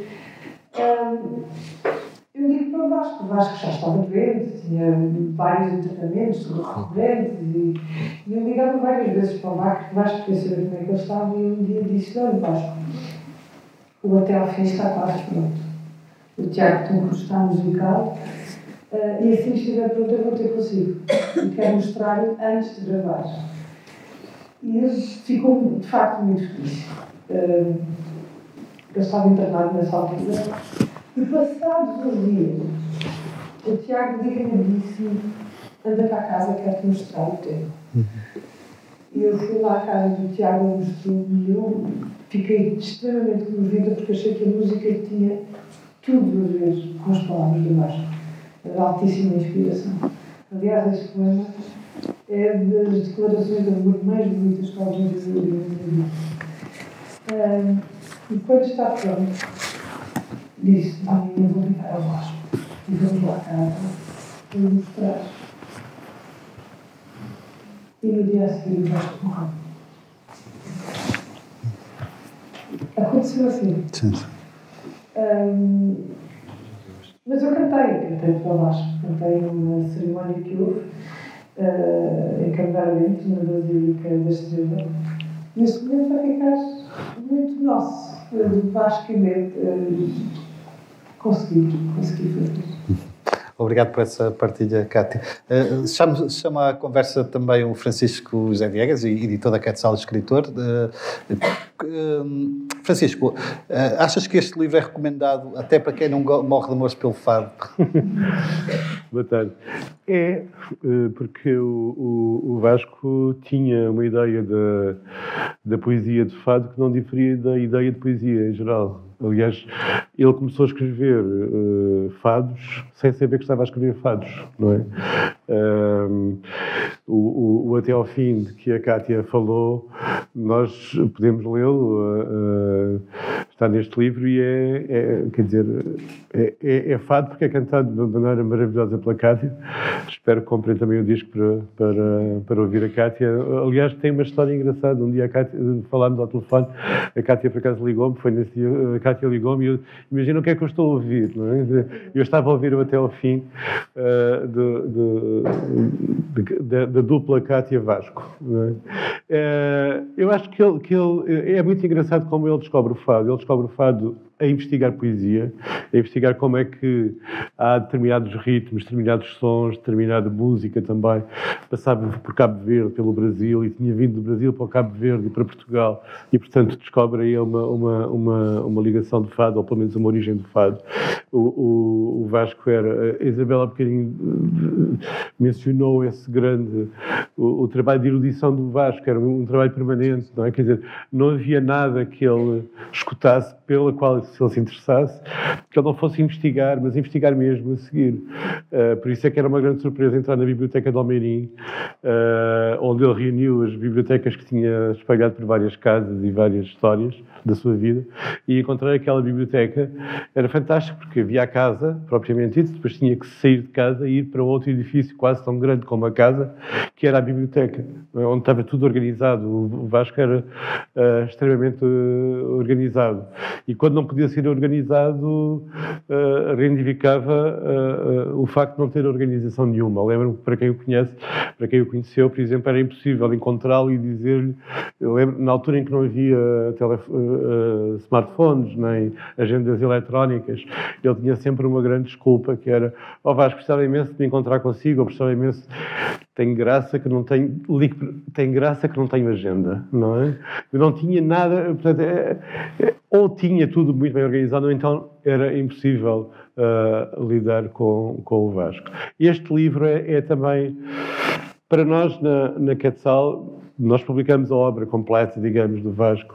eu digo para o Vasco já estava doente, tinha vários internamentos recorrentes, e eu ligava várias vezes para o Vasco queria saber como é que ele estava, e um dia disse, olha, Vasco, o Até ao Fim está quase pronto. O Tiago Tencourt está musical e assim estiver pronto eu vou ter consigo e quero mostrar-lhe antes de gravar. E ele ficou de facto muito feliz. Eu estava internado nessa altura e passados uns dias o Tiago liga-me e disse, anda para a casa, quero-te mostrar o teu. E eu fui lá à casa do Tiago e mostrou-me e eu fiquei extremamente comovida porque achei que a música tinha tudo a ver com as palavras do Vasco. É de altíssima inspiração. Aliás, este poema é das declarações de amor mais bonitas que alguém diz na minha vida. E quando está pronto, disse, amanhã eu vou ligar ao Vasco e vamos lá à casa para lhe mostrar. E no dia a seguir o Vasco morreu. Aconteceu assim. Sim. Mas eu cantei para o Vasco, cantei numa cerimónia que houve encarnadamente na Basílica da Estrela. Neste momento vai ficar muito nosso, do Vasco e Neto, conseguir fazer. Obrigado por essa partilha, Cátia. Chama à conversa também o Francisco José Viegas, editor da Quetzal, escritor. Francisco, achas que este livro é recomendado até para quem não morre de amor pelo fado? Boa tarde. É, porque o Vasco tinha uma ideia da poesia de fado que não diferia da ideia de poesia em geral. Aliás, ele começou a escrever fados sem saber que estava a escrever fados, não é? O Até ao Fim, de que a Cátia falou, nós podemos lê-lo, está neste livro e quer dizer, é fado porque é cantado de uma maneira maravilhosa pela Cátia. Espero que comprem também o disco para ouvir a Cátia. Aliás, tem uma história engraçada. Um dia a Cátia, falámos ao telefone, a Cátia por acaso ligou-me, foi nesse dia, a Cátia ligou-me e eu, imagina o que é que eu estou a ouvir, não é? Eu estava a ouvir o Até ao Fim da dupla Cátia Vasco. Não é? Eu acho que ele é muito engraçado como ele descobre o fado. Ele descobre o fado a investigar poesia, a investigar como é que há determinados ritmos, determinados sons, determinada música também. Passava por Cabo Verde, pelo Brasil, e tinha vindo do Brasil para o Cabo Verde e para Portugal. E, portanto, descobre aí uma ligação de fado, ou pelo menos uma origem do fado. O Vasco era... A Isabela, há bocadinho, mencionou esse grande... O trabalho de erudição do Vasco era um trabalho permanente, não é? Quer dizer, não havia nada que ele escutasse pela qual se ele se interessasse, que ele não fosse investigar, mas investigar mesmo a seguir. Por isso é que era uma grande surpresa entrar na Biblioteca de Almeirim, onde ele reuniu as bibliotecas que tinha espalhado por várias casas e várias histórias da sua vida, e encontrar aquela biblioteca era fantástico, porque havia a casa, propriamente dito, depois tinha que sair de casa e ir para outro edifício quase tão grande como a casa, que era a biblioteca, onde estava tudo organizado. O Vasco era extremamente organizado. E quando não podia ser organizado, reivindicava o facto de não ter organização nenhuma. Lembro-me que para quem o conheceu, por exemplo, era impossível encontrá-lo e dizer-lhe... Eu lembro, na altura em que não havia smartphones, nem agendas eletrónicas, ele tinha sempre uma grande desculpa, que era: Vasco, precisava imenso de me encontrar consigo, ou precisava imenso... Tem graça que não tenho agenda, não é? Eu não tinha nada, portanto, ou tinha tudo muito bem organizado, ou então era impossível lidar com o Vasco. Este livro é também, para nós na Quetzal, nós publicamos a obra completa, digamos, do Vasco.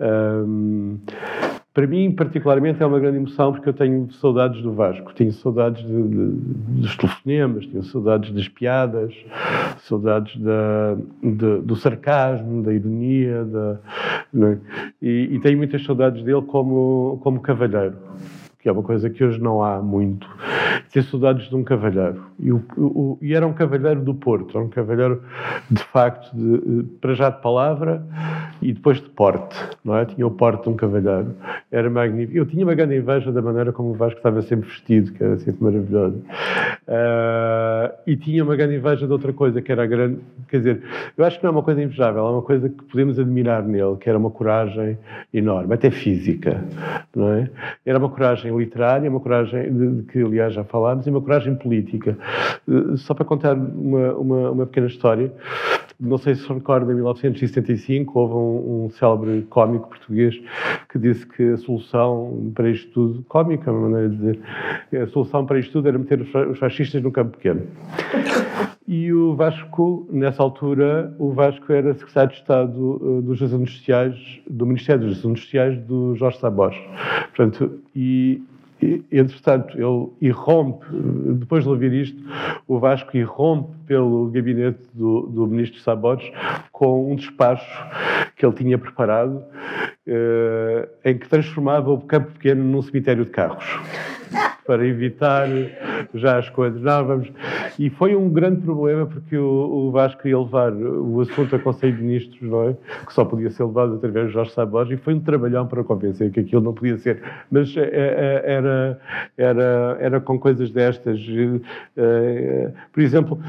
Para mim, particularmente, é uma grande emoção, porque eu tenho saudades do Vasco. Tenho saudades dos telefonemas, tenho saudades das piadas, saudades do sarcasmo, da ironia, né? E tenho muitas saudades dele como cavalheiro, que é uma coisa que hoje não há muito. Tenho saudades de um cavalheiro. E era um cavalheiro do Porto, era um cavalheiro, de facto, para já de palavra e depois de porte, não é? Tinha o porte de um cavalheiro. Era magnífico. Eu tinha uma grande inveja da maneira como o Vasco estava sempre vestido, que era sempre maravilhoso. E tinha uma grande inveja de outra coisa, que era a grande... Quer dizer, eu acho que não é uma coisa invejável, é uma coisa que podemos admirar nele, que era uma coragem enorme, até física, não é? Era uma coragem literária, uma coragem de que, aliás, já falámos, e uma coragem política. Só para contar uma pequena história, não sei se se recorda, em 1975 houve um célebre cómico português que disse que a solução para isto tudo, cómica, uma maneira de dizer, a solução para isto tudo era meter os fascistas no campo pequeno. E o Vasco, nessa altura, o Vasco era secretário de Estado dos Assuntos Sociais, do Ministério dos Assuntos Sociais do Jorge Sabós. Portanto, entretanto, ele irrompe, depois de ouvir isto, o Vasco irrompe pelo gabinete do ministro Sabós com um despacho que ele tinha preparado, em que transformava o campo pequeno num cemitério de carros. para evitar já as coisas. Não, vamos. E foi um grande problema porque o Vasco queria levar o assunto a Conselho de Ministros, não é? Que só podia ser levado através de Jorge Sá Borges, e foi um trabalhão para convencer que aquilo não podia ser. Mas era com coisas destas. Por exemplo,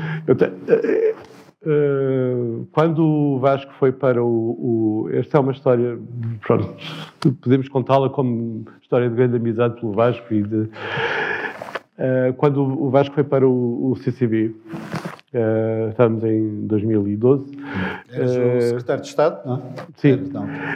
quando o Vasco foi para esta é uma história, pronto, podemos contá-la como história de grande amizade pelo Vasco quando o Vasco foi para o CCB, estávamos em 2012. Eras o secretário de Estado, não é? Sim.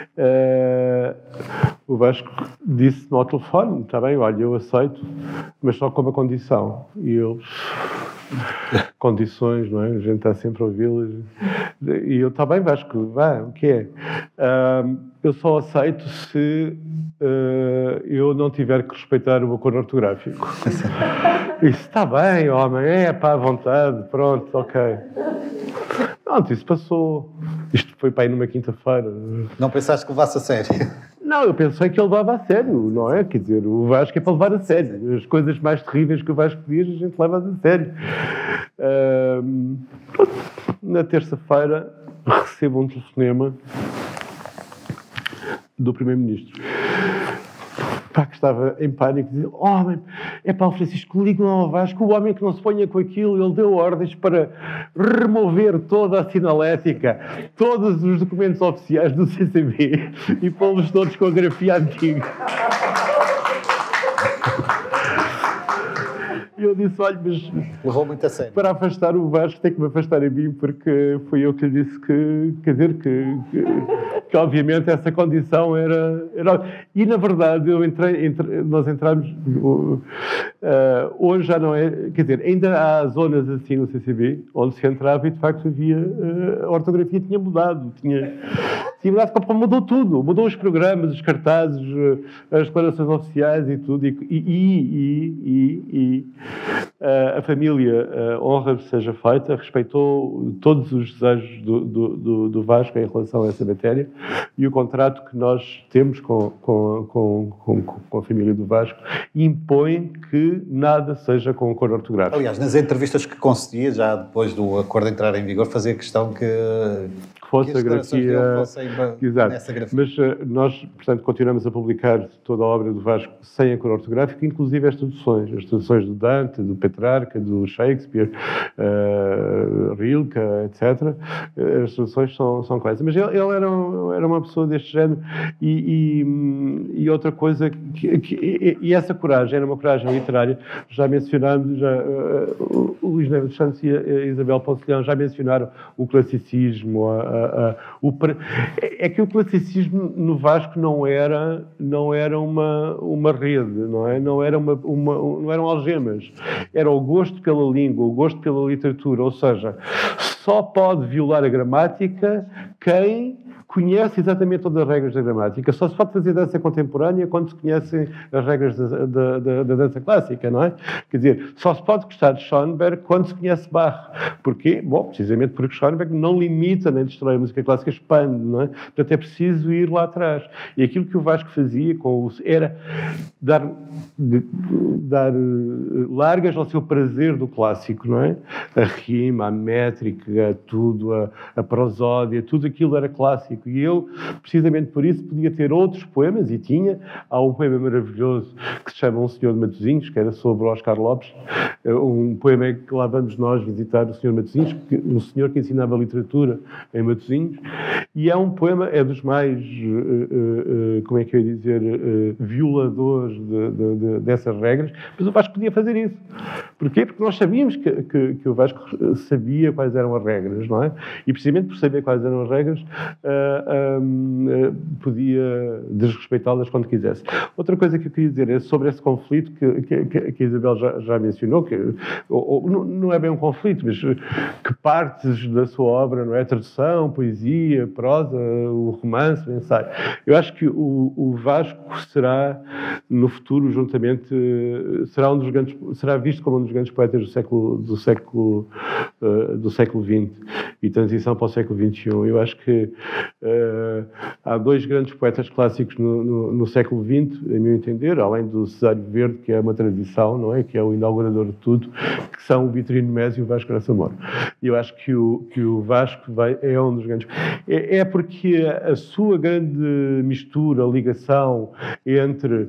O Vasco disse-me ao telefone, está bem, olha, eu aceito, mas só com uma condição. E eu... condições, não é? A gente está sempre a ouvi-las. E eu, está bem, Vasco, vá, o que é? Eu só aceito se eu não tiver que respeitar o acordo ortográfico. Isso está bem, homem, pá, à vontade, pronto, ok. Pronto, isso passou. Isto foi para aí numa quinta-feira. Não pensaste que levasse a sério? Não, eu pensei que ele levava a sério, não é? Quer dizer, o Vasco é para levar a sério. As coisas mais terríveis que o Vasco diz, a gente leva a sério. Na terça-feira, recebo um telefonema do Primeiro-Ministro. Pá, que estava em pânico, dizia, homem, é pá, o Francisco, ligam ao Vasco, o homem que não se ponha com aquilo, ele deu ordens para remover toda a sinalética, todos os documentos oficiais do CCB e pô-los todos com a grafia antiga. E eu disse, olha, mas levou muito a sério. Para afastar o Vasco tem que me afastar a mim, porque fui eu que lhe disse que quer dizer, que obviamente essa condição era... E na verdade nós entramos, hoje já não é, quer dizer, ainda há zonas assim no CCB, onde se entrava e de facto havia, a ortografia tinha mudado, mudou tudo, mudou os programas, os cartazes, as declarações oficiais e tudo, a família honra seja feita, respeitou todos os desejos do Vasco em relação a essa matéria, e o contrato que nós temos com a família do Vasco impõe que nada seja com acordo ortográfico. Aliás, nas entrevistas que concedia, já depois do acordo entrar em vigor, fazia questão que fosse a grafia, exato. Nessa grafia. Mas nós, portanto, continuamos a publicar toda a obra do Vasco sem acordo ortográfico, inclusive as traduções do Dante, do Petrarca, do Shakespeare, Rilke, etc. As traduções são claras. Mas ele era uma pessoa deste género e outra coisa, e essa coragem, era uma coragem literária, já mencionámos, o Luís Neves dos Santos e a Isabel Poncelhão já mencionaram o classicismo, é que o classicismo no Vasco não era uma rede, não é? Não eram algemas, era o gosto pela língua, o gosto pela literatura, ou seja, só pode violar a gramática quem conhece exatamente todas as regras da gramática. Só se pode fazer dança contemporânea quando se conhecem as regras da dança clássica, não é? Quer dizer, só se pode gostar de Schoenberg quando se conhece Bach. Porquê? Bom, precisamente porque Schoenberg não limita nem destrói a música clássica, expande, não é? Portanto, é preciso ir lá atrás. E aquilo que o Vasco fazia era dar largas ao seu prazer do clássico, não é? A rima, a métrica, tudo, a prosódia, tudo aquilo era clássico. E eu, precisamente por isso, podia ter outros poemas, e tinha. Há um poema maravilhoso que se chama Um Senhor de Matosinhos, que era sobre Oscar Lopes, um poema que lá vamos nós visitar o Senhor de Matosinhos, um senhor que ensinava literatura em Matosinhos, e é um poema, é dos mais, como é que eu ia dizer, violadores dessas regras, mas o Vasco podia fazer isso. Porquê? Porque nós sabíamos que o Vasco sabia quais eram as regras, não é? E precisamente por saber quais eram as regras, podia desrespeitá-las quando quisesse. Outra coisa que eu queria dizer é sobre esse conflito que a Isabel já mencionou, que não é bem um conflito, mas que partes da sua obra, não é? Tradução, poesia, prosa, o romance, o ensaio. Eu acho que o Vasco será, no futuro, juntamente, será visto como um dos grandes poetas do século XX e transição para o século XXI. Eu acho que há dois grandes poetas clássicos no século XX, a meu entender, além do Cesário Verde, que é uma tradição, não é? Que é o inaugurador de tudo, que são o Vitorino Mésio e o Vasco Graça Moura. E eu acho que o Vasco é um dos grandes... É porque a sua grande mistura, ligação entre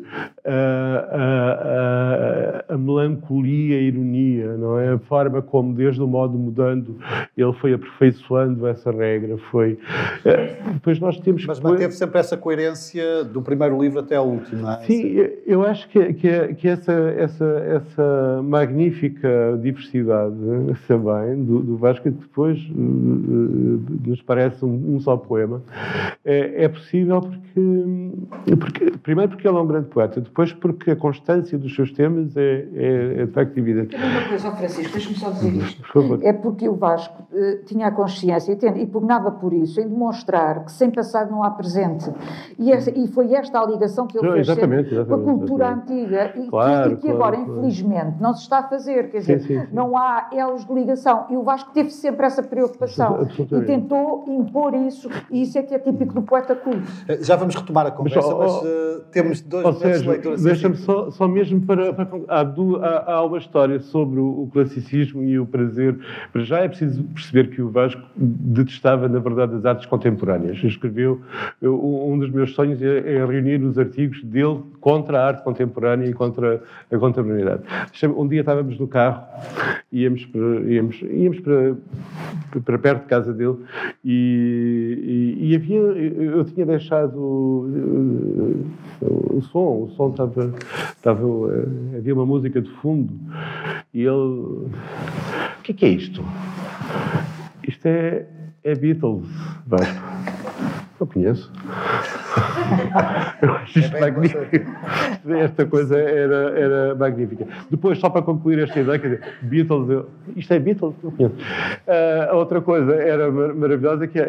a melancolia e a ironia, não é? A forma como, desde o modo mudando, ele foi aperfeiçoando essa regra, foi... Depois nós temos... Mas manteve sempre essa coerência do primeiro livro até ao último, não é? Sim, eu acho que essa magnífica diversidade também do Vasco, que depois nos parece um só poema, é possível porque primeiro porque ele é um grande poeta, depois porque a constância dos seus temas é de facto evidente. Também uma coisa, Francisco, deixa-me só dizer isto. Por favor. É porque o Vasco tinha a consciência e pugnava por isso, em demonstrar que sem passado não há presente. E foi esta a ligação que ele fez com a cultura antiga e que agora, infelizmente, não se está a fazer. Quer dizer, não há elos de ligação. E o Vasco teve sempre essa preocupação e tentou impor isso, e isso é que é típico do poeta culto. Já vamos retomar a conversa, mas temos 2 momentos de leitura. Deixa-me só mesmo para há uma história sobre o classicismo e o prazer. Para já é preciso perceber que o Vasco detestava, na verdade, as artes contemporâneas. Escreveu, um dos meus sonhos é reunir os artigos dele contra a arte contemporânea e contra a contemporaneidade. Um dia estávamos no carro, íamos para perto de casa dele e eu tinha deixado o som havia uma música de fundo e ele: o que é isto? Isto é Beatles, Vasco. Eu conheço. Eu acho isto magnífico. Esta coisa era magnífica. Depois, só para concluir esta ideia, quer dizer, Beatles, isto é Beatles? Eu conheço. A outra coisa era maravilhosa, que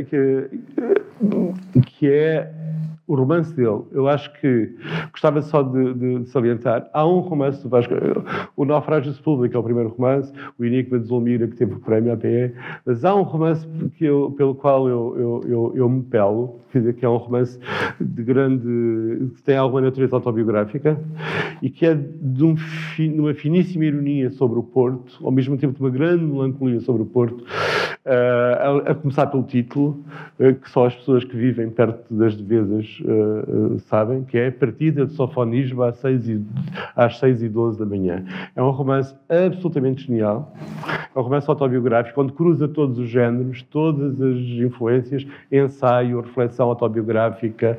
é o romance dele. Eu acho que gostava só de salientar. Há um romance do Vasco, o Naufrágio Sepúlveda, é o primeiro romance, o Enigma de Zulmira, que teve o prémio APE, mas há um romance pelo qual eu me pelo, que é um romance que tem alguma natureza autobiográfica e que é de uma finíssima ironia sobre o Porto, ao mesmo tempo de uma grande melancolia sobre o Porto, a começar pelo título, que só as pessoas que vivem perto das Devesas sabem, que é Partida de Sofonismo às 6h12 da manhã. É um romance absolutamente genial, é um romance autobiográfico, onde cruza todos os géneros, todas as influências, ensaio, reflexão autobiográfica,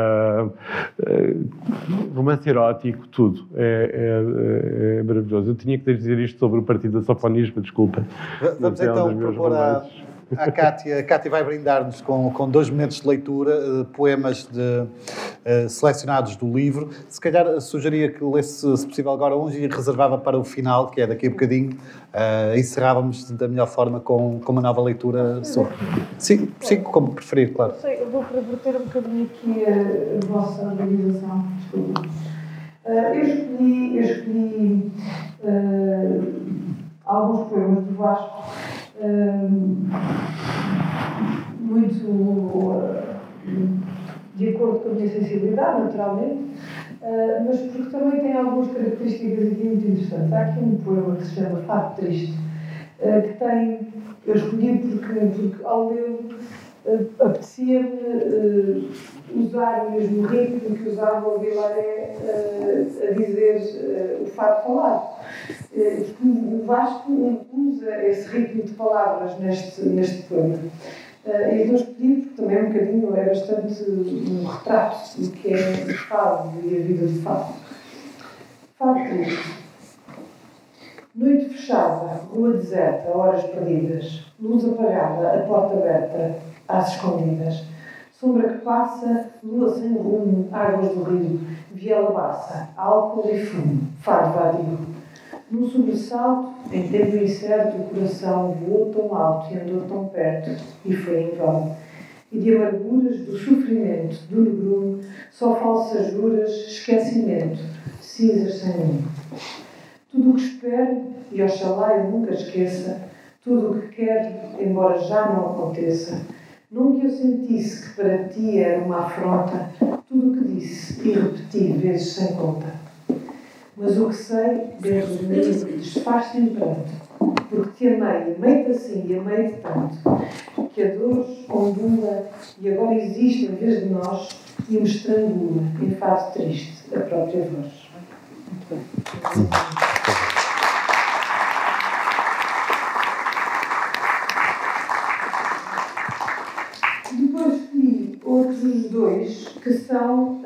romance erótico, tudo. É maravilhoso. Eu tinha que dizer isto sobre o Partido de Sofonismo, desculpa. Vamos então propor à Cátia. A Cátia vai brindar-nos com 2 momentos de leitura, poemas selecionados do livro. Se calhar sugeria que lesse, se possível, agora uns e reservava para o final, que é daqui a bocadinho. Encerrávamos da melhor forma com uma nova leitura sobre. Sim, como preferir, claro. Eu vou reverter um bocadinho aqui a vossa organização. Desculpa. Eu escolhi alguns poemas do Vasco, muito de acordo com a minha sensibilidade, naturalmente, mas porque também tem algumas características aqui muito interessantes. Há aqui um poema que se chama Fado Triste, que eu escolhi porque ao lê-lo apetecia-me usar o mesmo ritmo que usava o Vilaré a dizer o fado falado. O Vasco usa esse ritmo de palavras neste poema. E então escolhi porque também um bocadinho é bastante um retrato do que é o fado e a vida de fado. Fado triste. Noite fechada, rua deserta, horas perdidas, luz apagada, a porta aberta, às escondidas, sombra que passa, lua sem rumo, águas do rio, viela baça, álcool e fumo, fado vadio. Num sobressalto, em tempo incerto, o coração voou tão alto e andou tão perto, e foi em vão. E de amarguras, do sofrimento, do negrume, só falsas juras, esquecimento, cinzas sem lume. Tudo o que espero, e oxalá eu nunca esqueça, tudo o que quero, embora já não aconteça, Não que eu sentisse que para ti era uma afronta tudo o que disse e repeti vezes sem conta. Mas o que sei, desde o início, desfaz-se em pranto, porque te amei, amei-te assim e amei-te tanto, que a dor ondula e agora existe em vez de nós e me estrangula, em fado triste, a própria voz. Muito bem. Depois escolhi outros dois que são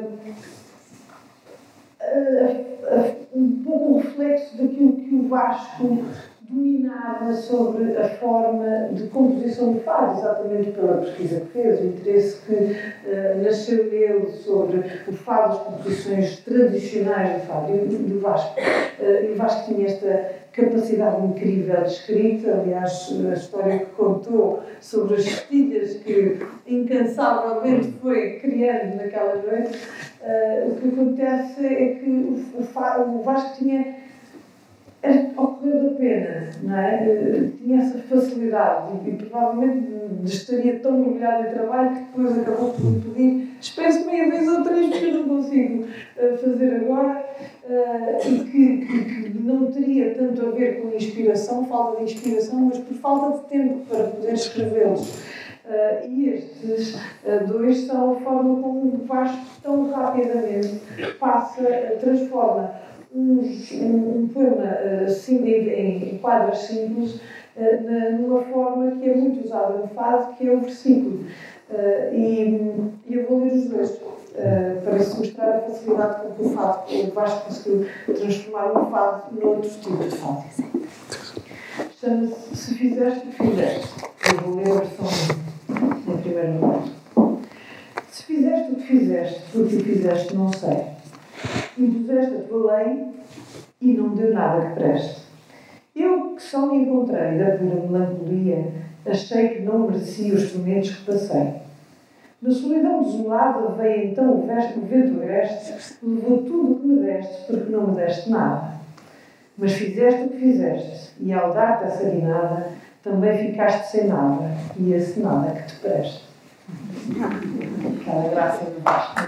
um pouco o reflexo daquilo que o Vasco dominava sobre a forma de composição do fado, exatamente pela pesquisa que fez, o interesse que nasceu nele sobre o fado, as composições tradicionais do fado. E o Vasco tinha esta capacidade incrível de escrita. Aliás, a história que contou sobre as estilhas que incansavelmente foi criando naquela noite, o que acontece é que o Vasco tinha, ao correr da pena, não é? Tinha essa facilidade e provavelmente estaria tão mergulhado em trabalho que depois acabou por me pedir espécie meia vez ou três porque eu não consigo fazer agora, e que não teria tanto a ver com inspiração, falta de inspiração, mas por falta de tempo para poder escrevê-los. E estes dois são a forma como o Vasco tão rapidamente transforma um poema em quadras simples numa forma que é muito usada no fado, que é o versículo. E eu vou ler os dois para se mostrar a facilidade com que o Vasco conseguiu transformar um fado noutro tipo de fado. Chama-se Se Fizeste o que Fizeste. Eu vou ler a versão em primeiro lugar. Se fizeste o que fizeste, porque o fizeste não sei. Impuseste a tua lei e não deu nada que preste. Eu, que só me encontrei da pura melancolia, achei que não merecia os tormentos que passei. Na solidão desolada veio então o vento agreste, levou tudo o que me deste, porque não me deste nada. Mas fizeste o que fizeste, e ao dar-te essa guinada, também ficaste sem nada, e esse nada que te preste. Aquela graça do Vasco.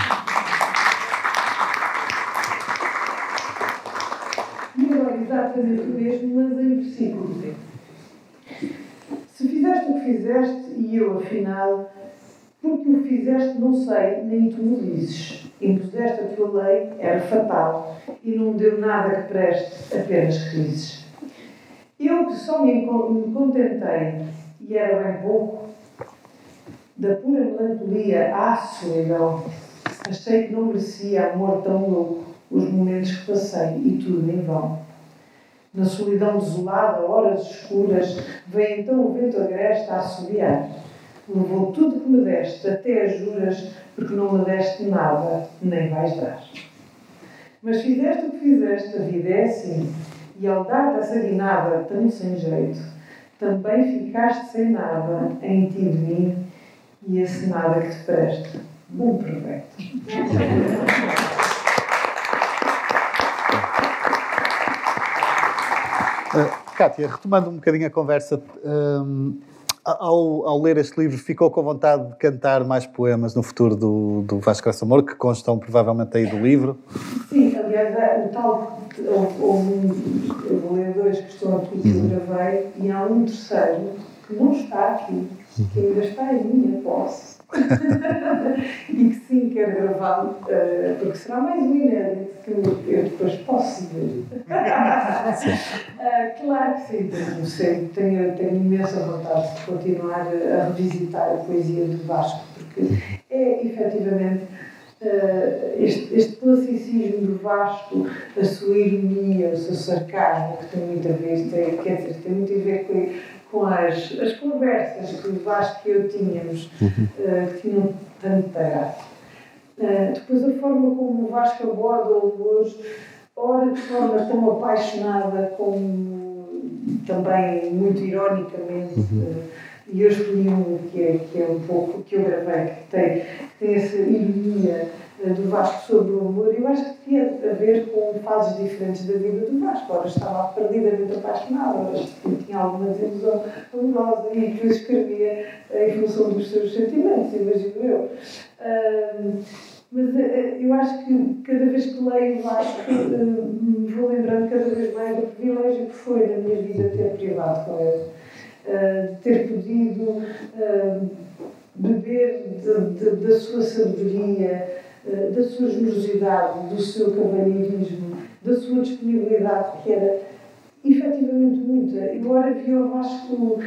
E agora exatamente o mesmo, mas em versículo. Se fizeste o que fizeste, e eu afinal, porque o fizeste não sei, nem tu me dizes. Impuseste a tua lei, era fatal, e não deu nada que preste, apenas crises. Eu que só me contentei, e era bem pouco, da pura melancolia à solidão, achei que não merecia amor tão louco, os momentos que passei, e tudo em vão. Na solidão desolada, horas escuras, veio então o vento agreste a assobiar. Levou tudo que me deste, até as juras, porque não me deste nada, nem vais dar. Mas fizeste o que fizeste, a vida é assim, e ao dar-te essa guinada tão sem jeito, também ficaste sem nada em ti de mim, e esse nada que te preste. Bom proveito. Cátia, retomando um bocadinho a conversa, ao ler este livro, ficou com vontade de cantar mais poemas no futuro do Vasco Graça Moura, que constam provavelmente aí do livro? Sim, aliás, o tal, eu vou ler dois que estão aqui que eu gravei, e há um terceiro que não está aqui, que ainda está em minha posse. E que sim, quero gravá-lo, porque será mais um inédito que eu depois posso ver. Claro que sim, tenho imensa vontade de continuar a revisitar a poesia do Vasco, porque é efetivamente este classicismo do Vasco, a sua ironia, o seu sarcasmo, que tem muito a ver, tem muito a ver com as conversas que o Vasco e eu tínhamos, que tinham tanta graça. Depois a forma como o Vasco aborda o humor, ora de forma tão apaixonada, como também muito ironicamente, e e eu escolhi um que é um pouco, que eu gravei, que tem essa ironia do Vasco sobre o amor. Eu acho que tinha a ver com fases diferentes da vida do Vasco. Ora estava perdidamente apaixonado, ora tinha alguma desilusão amorosa e depois escrevia em função dos seus sentimentos, imagino eu. Mas eu acho que cada vez que leio Vasco me vou lembrando cada vez mais do privilégio que foi na minha vida ter privado com ele. Ter podido beber da sua sabedoria, da sua generosidade, do seu cavalheirismo, da sua disponibilidade, que era efetivamente muita. Embora havia o Vasco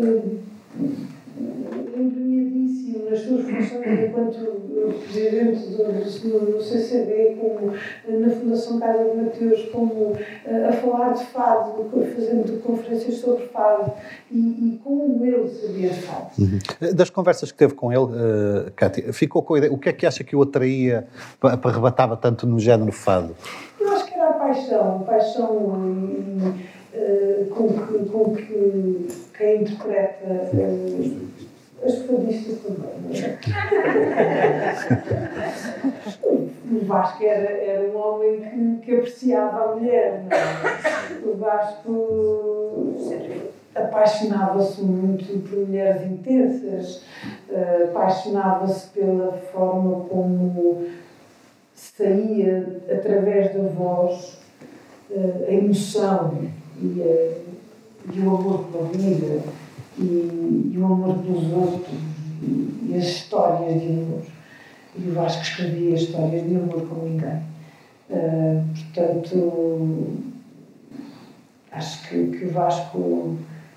empenhadíssimo nas suas funções enquanto presidente do CCB, como na Fundação Casa de Mateus, como a falar de fado, fazendo conferências sobre fado, e como ele sabia de fado. Das conversas que teve com ele, Cátia, ficou com a ideia, o que é que acha que o atraía, arrebatava tanto no género fado? Eu acho que era a paixão com que quem interpreta as fadistas também. O Vasco era um homem que apreciava a mulher. Não é? O Vasco apaixonava-se muito por mulheres intensas, apaixonava-se pela forma como saía através da voz a emoção e o amor pela vida e o amor pelos outros e as histórias de amor. E o Vasco escrevia histórias de amor como ninguém. Portanto, acho que o Vasco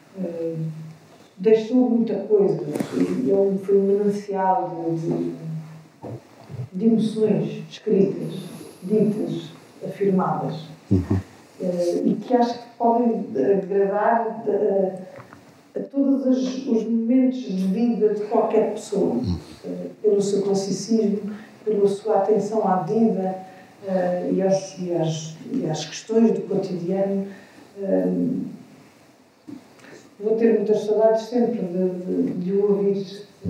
deixou muita coisa. Ele foi um manancial de emoções escritas, ditas, afirmadas. E que acho que podem agradar a todos os momentos de vida de qualquer pessoa, pelo seu classicismo, pela sua atenção à vida e às questões do cotidiano. Vou ter muitas saudades sempre de o ouvir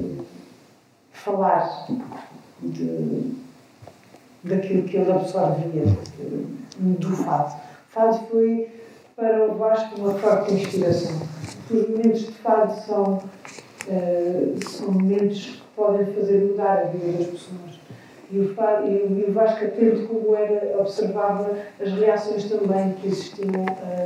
falar daquilo que ele absorvia do fado. O fado foi, para o Vasco, uma forte inspiração. Os momentos de fado são momentos que podem fazer mudar a vida das pessoas. E o Vasco, atento como era, observava as reações também que existiam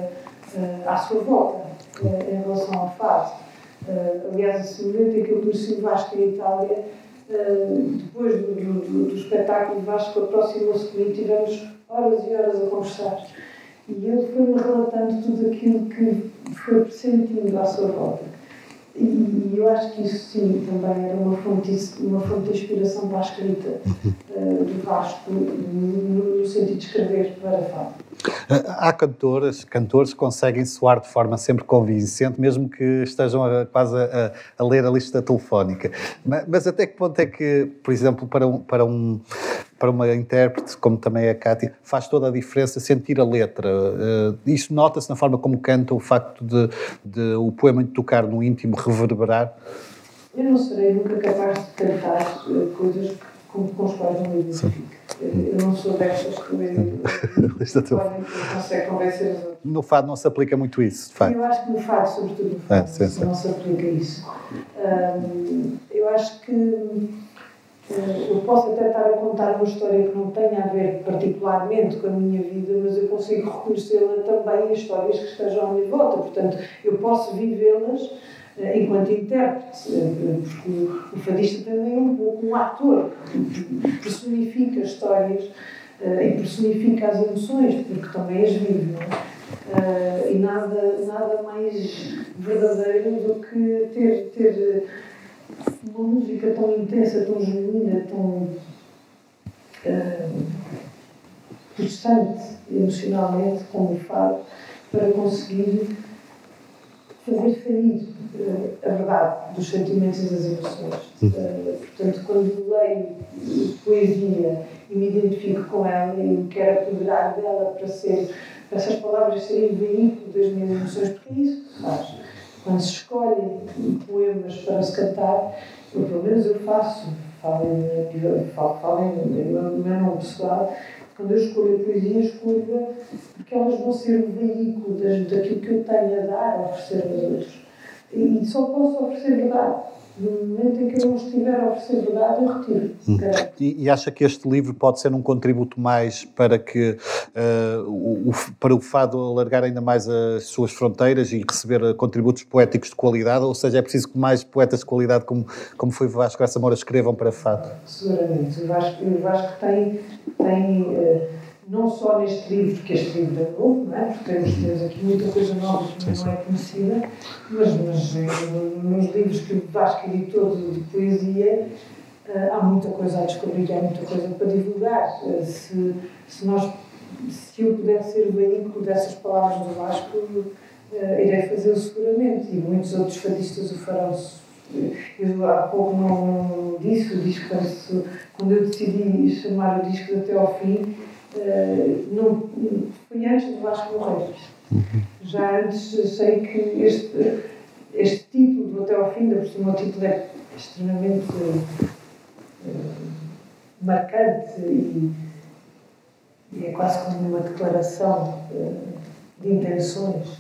à sua volta em relação ao fado. Aliás, esse momento em que eu conheci o Vasco em Itália, depois do espetáculo, o Vasco aproximou-se de mim e tivemos horas e horas a conversar. E ele foi-me relatando tudo aquilo que foi sentindo à sua volta. E eu acho que isso, sim, também era uma fonte de inspiração para a escrita do Vasco, no sentido de escrever para fado. Há cantores que conseguem soar de forma sempre convincente, mesmo que estejam quase a ler a lista telefónica. Mas até que ponto é que, por exemplo, para uma intérprete, como também a Cátia, faz toda a diferença sentir a letra? Isso nota-se na forma como canta, o facto de o poema de tocar no íntimo reverberar? Eu não serei nunca capaz de cantar coisas com as quais não me identifico. Eu não sou destas que consegue convencer os outros. No fado não se aplica muito isso, de facto. Eu acho que no fado, sobretudo no fado, não se aplica isso. Eu acho que eu posso até estar a contar uma história que não tenha a ver particularmente com a minha vida, mas eu consigo reconhecê-la também em histórias que estejam à minha volta. Portanto, eu posso vivê-las enquanto intérprete, porque o fadista também é um pouco um ator que personifica as histórias e personifica as emoções, porque também as vive, não é? E nada mais verdadeiro do que ter uma música tão intensa, tão genuína, tão pulsante emocionalmente como o fado, para conseguir fazer sair a verdade dos sentimentos e das emoções. Portanto, quando leio poesia e me identifico com ela e me quero apoderar dela para essas palavras serem veículo das minhas emoções, porque é isso que faz. quando se escolhem poemas para se cantar, pelo menos eu faço, falem no meu nome pessoal, quando eu escolho a poesia, escolho porque elas vão ser o veículo daquilo que eu tenho a dar, a oferecer aos outros. E só posso oferecer verdade. No momento em que eu não estiver a oferecer verdade, eu retiro. E acha que este livro pode ser um contributo mais para que para o fado alargar ainda mais as suas fronteiras e receber contributos poéticos de qualidade? Ou seja, é preciso que mais poetas de qualidade, como foi Vasco Graça Moura, escrevam para fado? Seguramente. O Vasco tem não só neste livro, porque este livro é novo, não é? Porque temos aqui muita coisa nova que não é conhecida, mas nos livros que o Vasco editou de poesia, há muita coisa a descobrir, há muita coisa para divulgar. Se eu puder ser o veículo dessas palavras do Vasco, irei fazê-lo seguramente, e muitos outros fadistas o farão. Eu há pouco não disse, o disco, quando eu decidi chamar o disco de Até ao Fim, não, foi antes do Vasco morrer. Já antes achei que este título do Até ao Fim, por cima o título é extremamente marcante e é quase como uma declaração de intenções.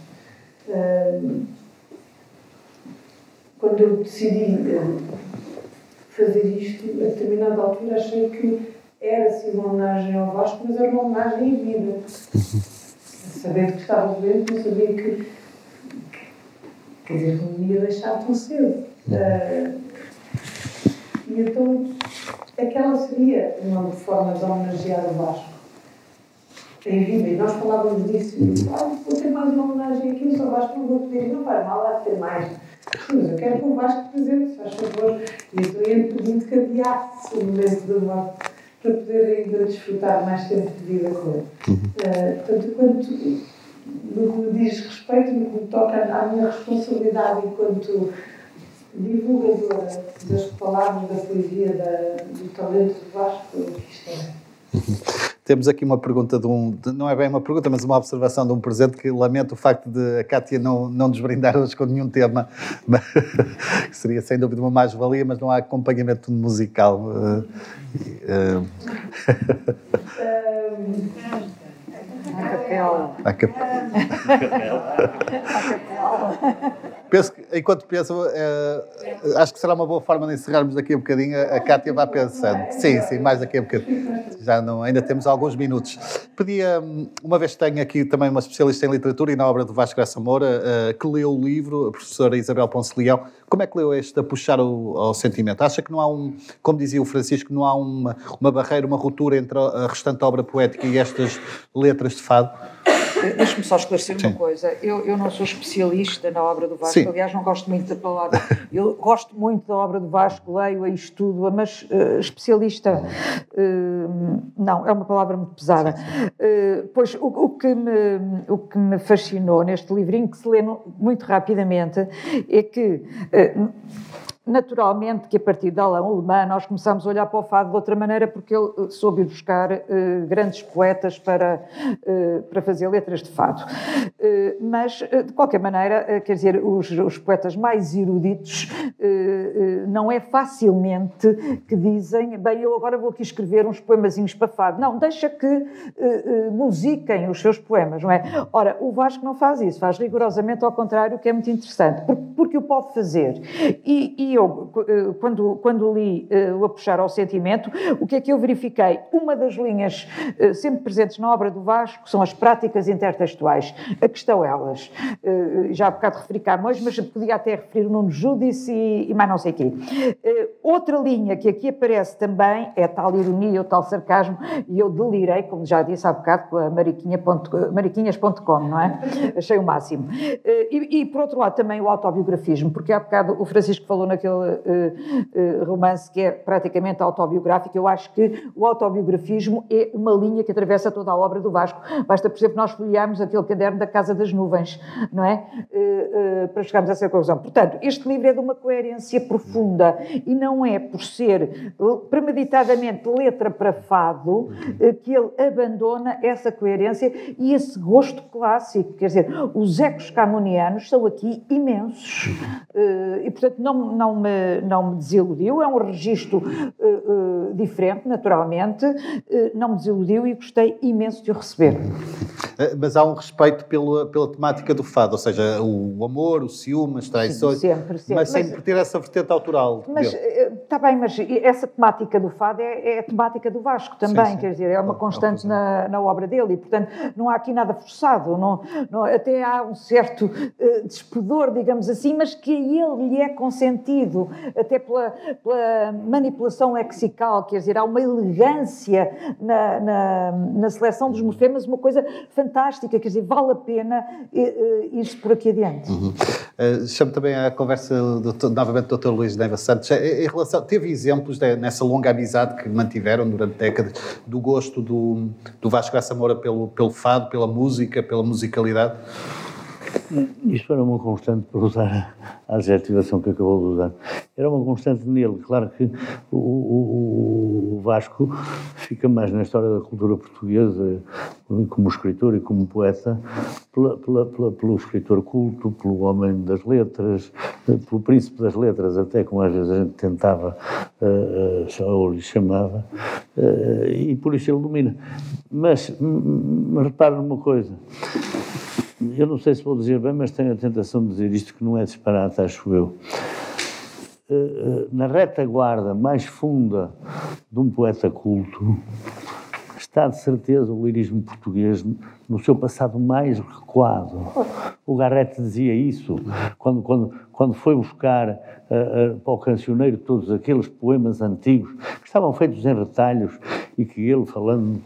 Quando eu decidi fazer isto, a determinada altura achei que era sim uma homenagem ao Vasco, mas era uma homenagem em vida. Sabendo que estava doente, não sabia que quer dizer, não me ia deixar tão cedo. E então, aquela seria uma forma de homenagear o Vasco em vida. E nós falávamos disso, e vou ter mais uma homenagem aqui, só Vasco não vou pedir, não vai mal, há de ter mais. Sim, mas eu quero que o Vasco presente, se faz favor. E então ia-lhe pedindo que adiasse o momento da morte, para poder ainda desfrutar mais tempo de vida com ele. Portanto, no que me diz respeito, no que me toca à minha responsabilidade enquanto divulgadora das palavras, da poesia, do talento do Vasco, isto é. Temos aqui uma pergunta não é bem uma pergunta, mas uma observação de um presente que lamento o facto de a Cátia não nos brindar hoje com nenhum tema, que seria sem dúvida uma mais-valia, mas não há acompanhamento musical. A capela. Penso que, enquanto penso, acho que será uma boa forma de encerrarmos daqui a bocadinho. A Cátia vai pensando. Sim, mais daqui a bocadinho. Ainda temos alguns minutos. Pedia, uma vez que tenho aqui também uma especialista em literatura e na obra do Vasco Graça Moura, que leu o livro, a professora Isabel Ponce Leão, como é que leu este a puxar ao sentimento? Acha que não há como dizia o Francisco, não há uma barreira, uma ruptura entre a restante obra poética e estas letras de fado? Deixe-me só esclarecer uma coisa. Eu não sou especialista na obra do Vasco. Sim. Aliás, não gosto muito da palavra. Eu gosto muito da obra do Vasco, leio-a e estudo-a, mas especialista, não, é uma palavra muito pesada. Pois o que me fascinou neste livrinho, que se lê muito rapidamente, é que naturalmente que a partir da alemã nós começamos a olhar para o fado de outra maneira, porque ele soube buscar grandes poetas para fazer letras de fado. Mas, de qualquer maneira, quer dizer, os poetas mais eruditos não é facilmente que dizem, bem, eu agora vou aqui escrever uns poemazinhos para fado. Não, deixa que musiquem os seus poemas, não é? Ora, o Vasco não faz isso, faz rigorosamente ao contrário, que é muito interessante, porque o pode fazer. E eu, quando li o A Puxar ao Sentimento, o que é que eu verifiquei? Uma das linhas sempre presentes na obra do Vasco são as práticas intertextuais. A questão elas. Já há bocado referi Camões, mas podia até referir o Nuno Júdice e mais não sei o quê. Outra linha que aqui aparece também é tal ironia, o tal sarcasmo, e eu delirei, como já disse há bocado, com a mariquinhas.com, não é? Achei o máximo. E, por outro lado, também o autobiografismo, porque há bocado o Francisco falou naquele aquele romance que é praticamente autobiográfico. Eu acho que o autobiografismo é uma linha que atravessa toda a obra do Vasco. Basta, por exemplo, nós folhearmos aquele caderno da Casa das Nuvens, não é? Para chegarmos a essa conclusão. Portanto, este livro é de uma coerência profunda e não é por ser premeditadamente letra para fado que ele abandona essa coerência e esse gosto clássico. Quer dizer, os ecos camonianos são aqui imensos e, portanto, não me desiludiu. É um registro diferente, naturalmente, não me desiludiu e gostei imenso de o receber. Mas há um respeito pela temática do fado, ou seja, o amor, o ciúme, as traições, sempre. Mas sem ter essa vertente autoral. Mas está bem, mas essa temática do fado é a temática do Vasco também, sim. Quer dizer, é uma constante na obra dele e, portanto, não há aqui nada forçado, até há um certo despudor, digamos assim, mas que a ele lhe é consentido, até pela manipulação lexical, quer dizer, há uma elegância na seleção dos morfemas, uma coisa fantástica, quer dizer, vale a pena ir-se por aqui adiante. Chamo também a conversa novamente do Dr. Luís Neiva Santos. Em relação, teve exemplos nessa longa amizade que mantiveram durante décadas do gosto do Vasco Graça Moura pelo fado, pela música, pela musicalidade? Isso era uma constante, para usar a adjetivação que acabou de usar. Era uma constante nele. Claro que o Vasco fica mais na história da cultura portuguesa, como escritor e como poeta, pelo escritor culto, pelo homem das letras, pelo príncipe das letras, até como às vezes a gente tentava, ou lhe chamava, e por isso ele domina. Mas repara numa coisa. Eu não sei se vou dizer bem, mas tenho a tentação de dizer isto que não é disparate, acho eu. Na retaguarda mais funda de um poeta culto está de certeza o lirismo português no seu passado mais recuado. O Garrett dizia isso quando foi buscar para o cancioneiro todos aqueles poemas antigos que estavam feitos em retalhos e que ele, falando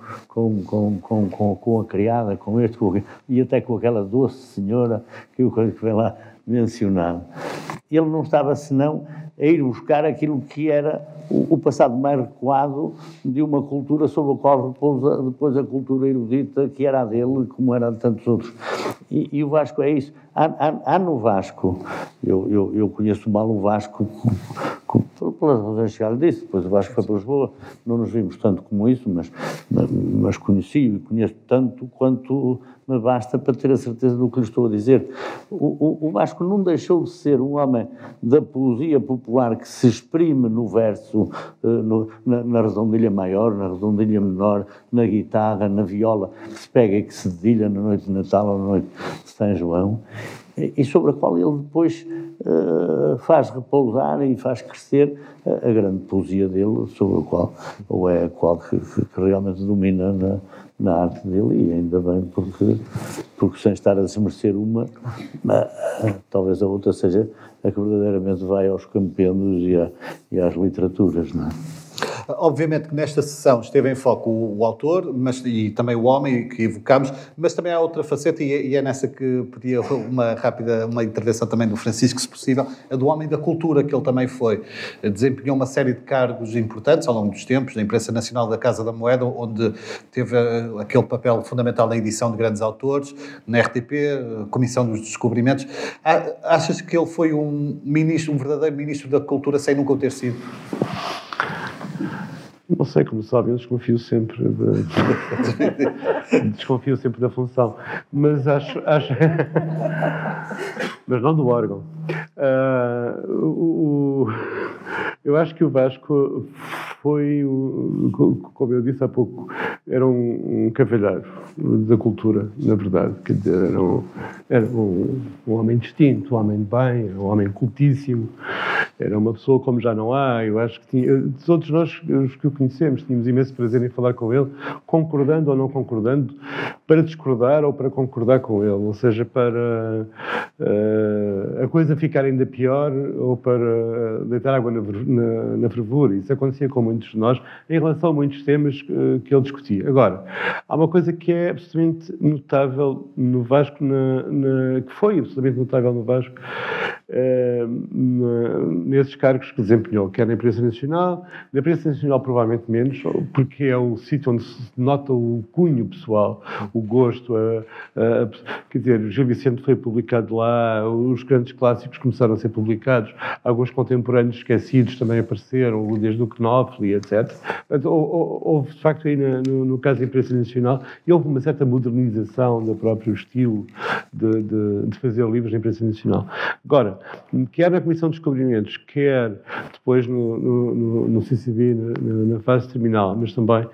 com a criada, com este, e até com aquela doce senhora que vem lá mencionado, ele não estava senão a ir buscar aquilo que era o passado mais recuado de uma cultura sobre a qual repousa depois a cultura erudita que era a dele, como era a de tantos outros. E o Vasco é isso. Há no Vasco, eu conheço mal o Vasco pelas razões que já lhe disse, depois o Vasco foi para Lisboa, não nos vimos tanto como isso, mas conheci-o e conheço tanto quanto me basta para ter a certeza do que lhe estou a dizer. O Vasco não deixou de ser um homem da poesia popular que se exprime no verso, na redondilha maior, na redondilha menor, na guitarra, na viola, que se pega e que se dedilha na noite de Natal ou na noite de São João, e sobre a qual ele depois faz repousar e faz crescer a grande poesia dele, sobre a qual, ou é a qual que realmente domina na arte dele, e ainda bem, porque sem estar a desmerecer uma, talvez a outra seja a que verdadeiramente vai aos campêndios e às literaturas, não é? Obviamente que nesta sessão esteve em foco o autor, e também o homem que evocámos, mas também há outra faceta, e é nessa que pedia uma intervenção também do Francisco, se possível, a do homem da cultura, que ele também foi. Desempenhou uma série de cargos importantes ao longo dos tempos, na Imprensa Nacional da Casa da Moeda, onde teve aquele papel fundamental na edição de grandes autores, na RTP, Comissão dos Descobrimentos. Achas que ele foi um verdadeiro ministro da cultura sem nunca o ter sido? Não sei, como sabem, eu desconfio sempre da função, mas acho mas não do órgão. Eu acho que o Vasco foi, como eu disse há pouco, era um cavalheiro da cultura, na verdade. Quer dizer, era um homem distinto, um homem de bem, um homem cultíssimo. Era uma pessoa como já não há. Eu acho que todos nós, os que o conhecemos, tínhamos imenso prazer em falar com ele, concordando ou não concordando, para discordar ou para concordar com ele, ou seja, para a coisa ficar ainda pior ou para deitar água na fervura. Isso acontecia com muitos de nós em relação a muitos temas que ele discutia. Agora, há uma coisa que é absolutamente notável no Vasco, que foi absolutamente notável no Vasco, nesses cargos que desempenhou, quer na imprensa nacional provavelmente menos, porque é o sítio onde se nota o cunho pessoal, o gosto, quer dizer, o Gil Vicente foi publicado lá, os grandes clássicos começaram a ser publicados, alguns contemporâneos esquecidos também apareceram, desde o Knopfler, etc. Houve, de facto, aí no caso da imprensa nacional, houve uma certa modernização do próprio estilo de fazer livros na imprensa nacional. Agora, quer na Comissão de Descobrimentos, quer depois no CCB, na fase terminal, mas também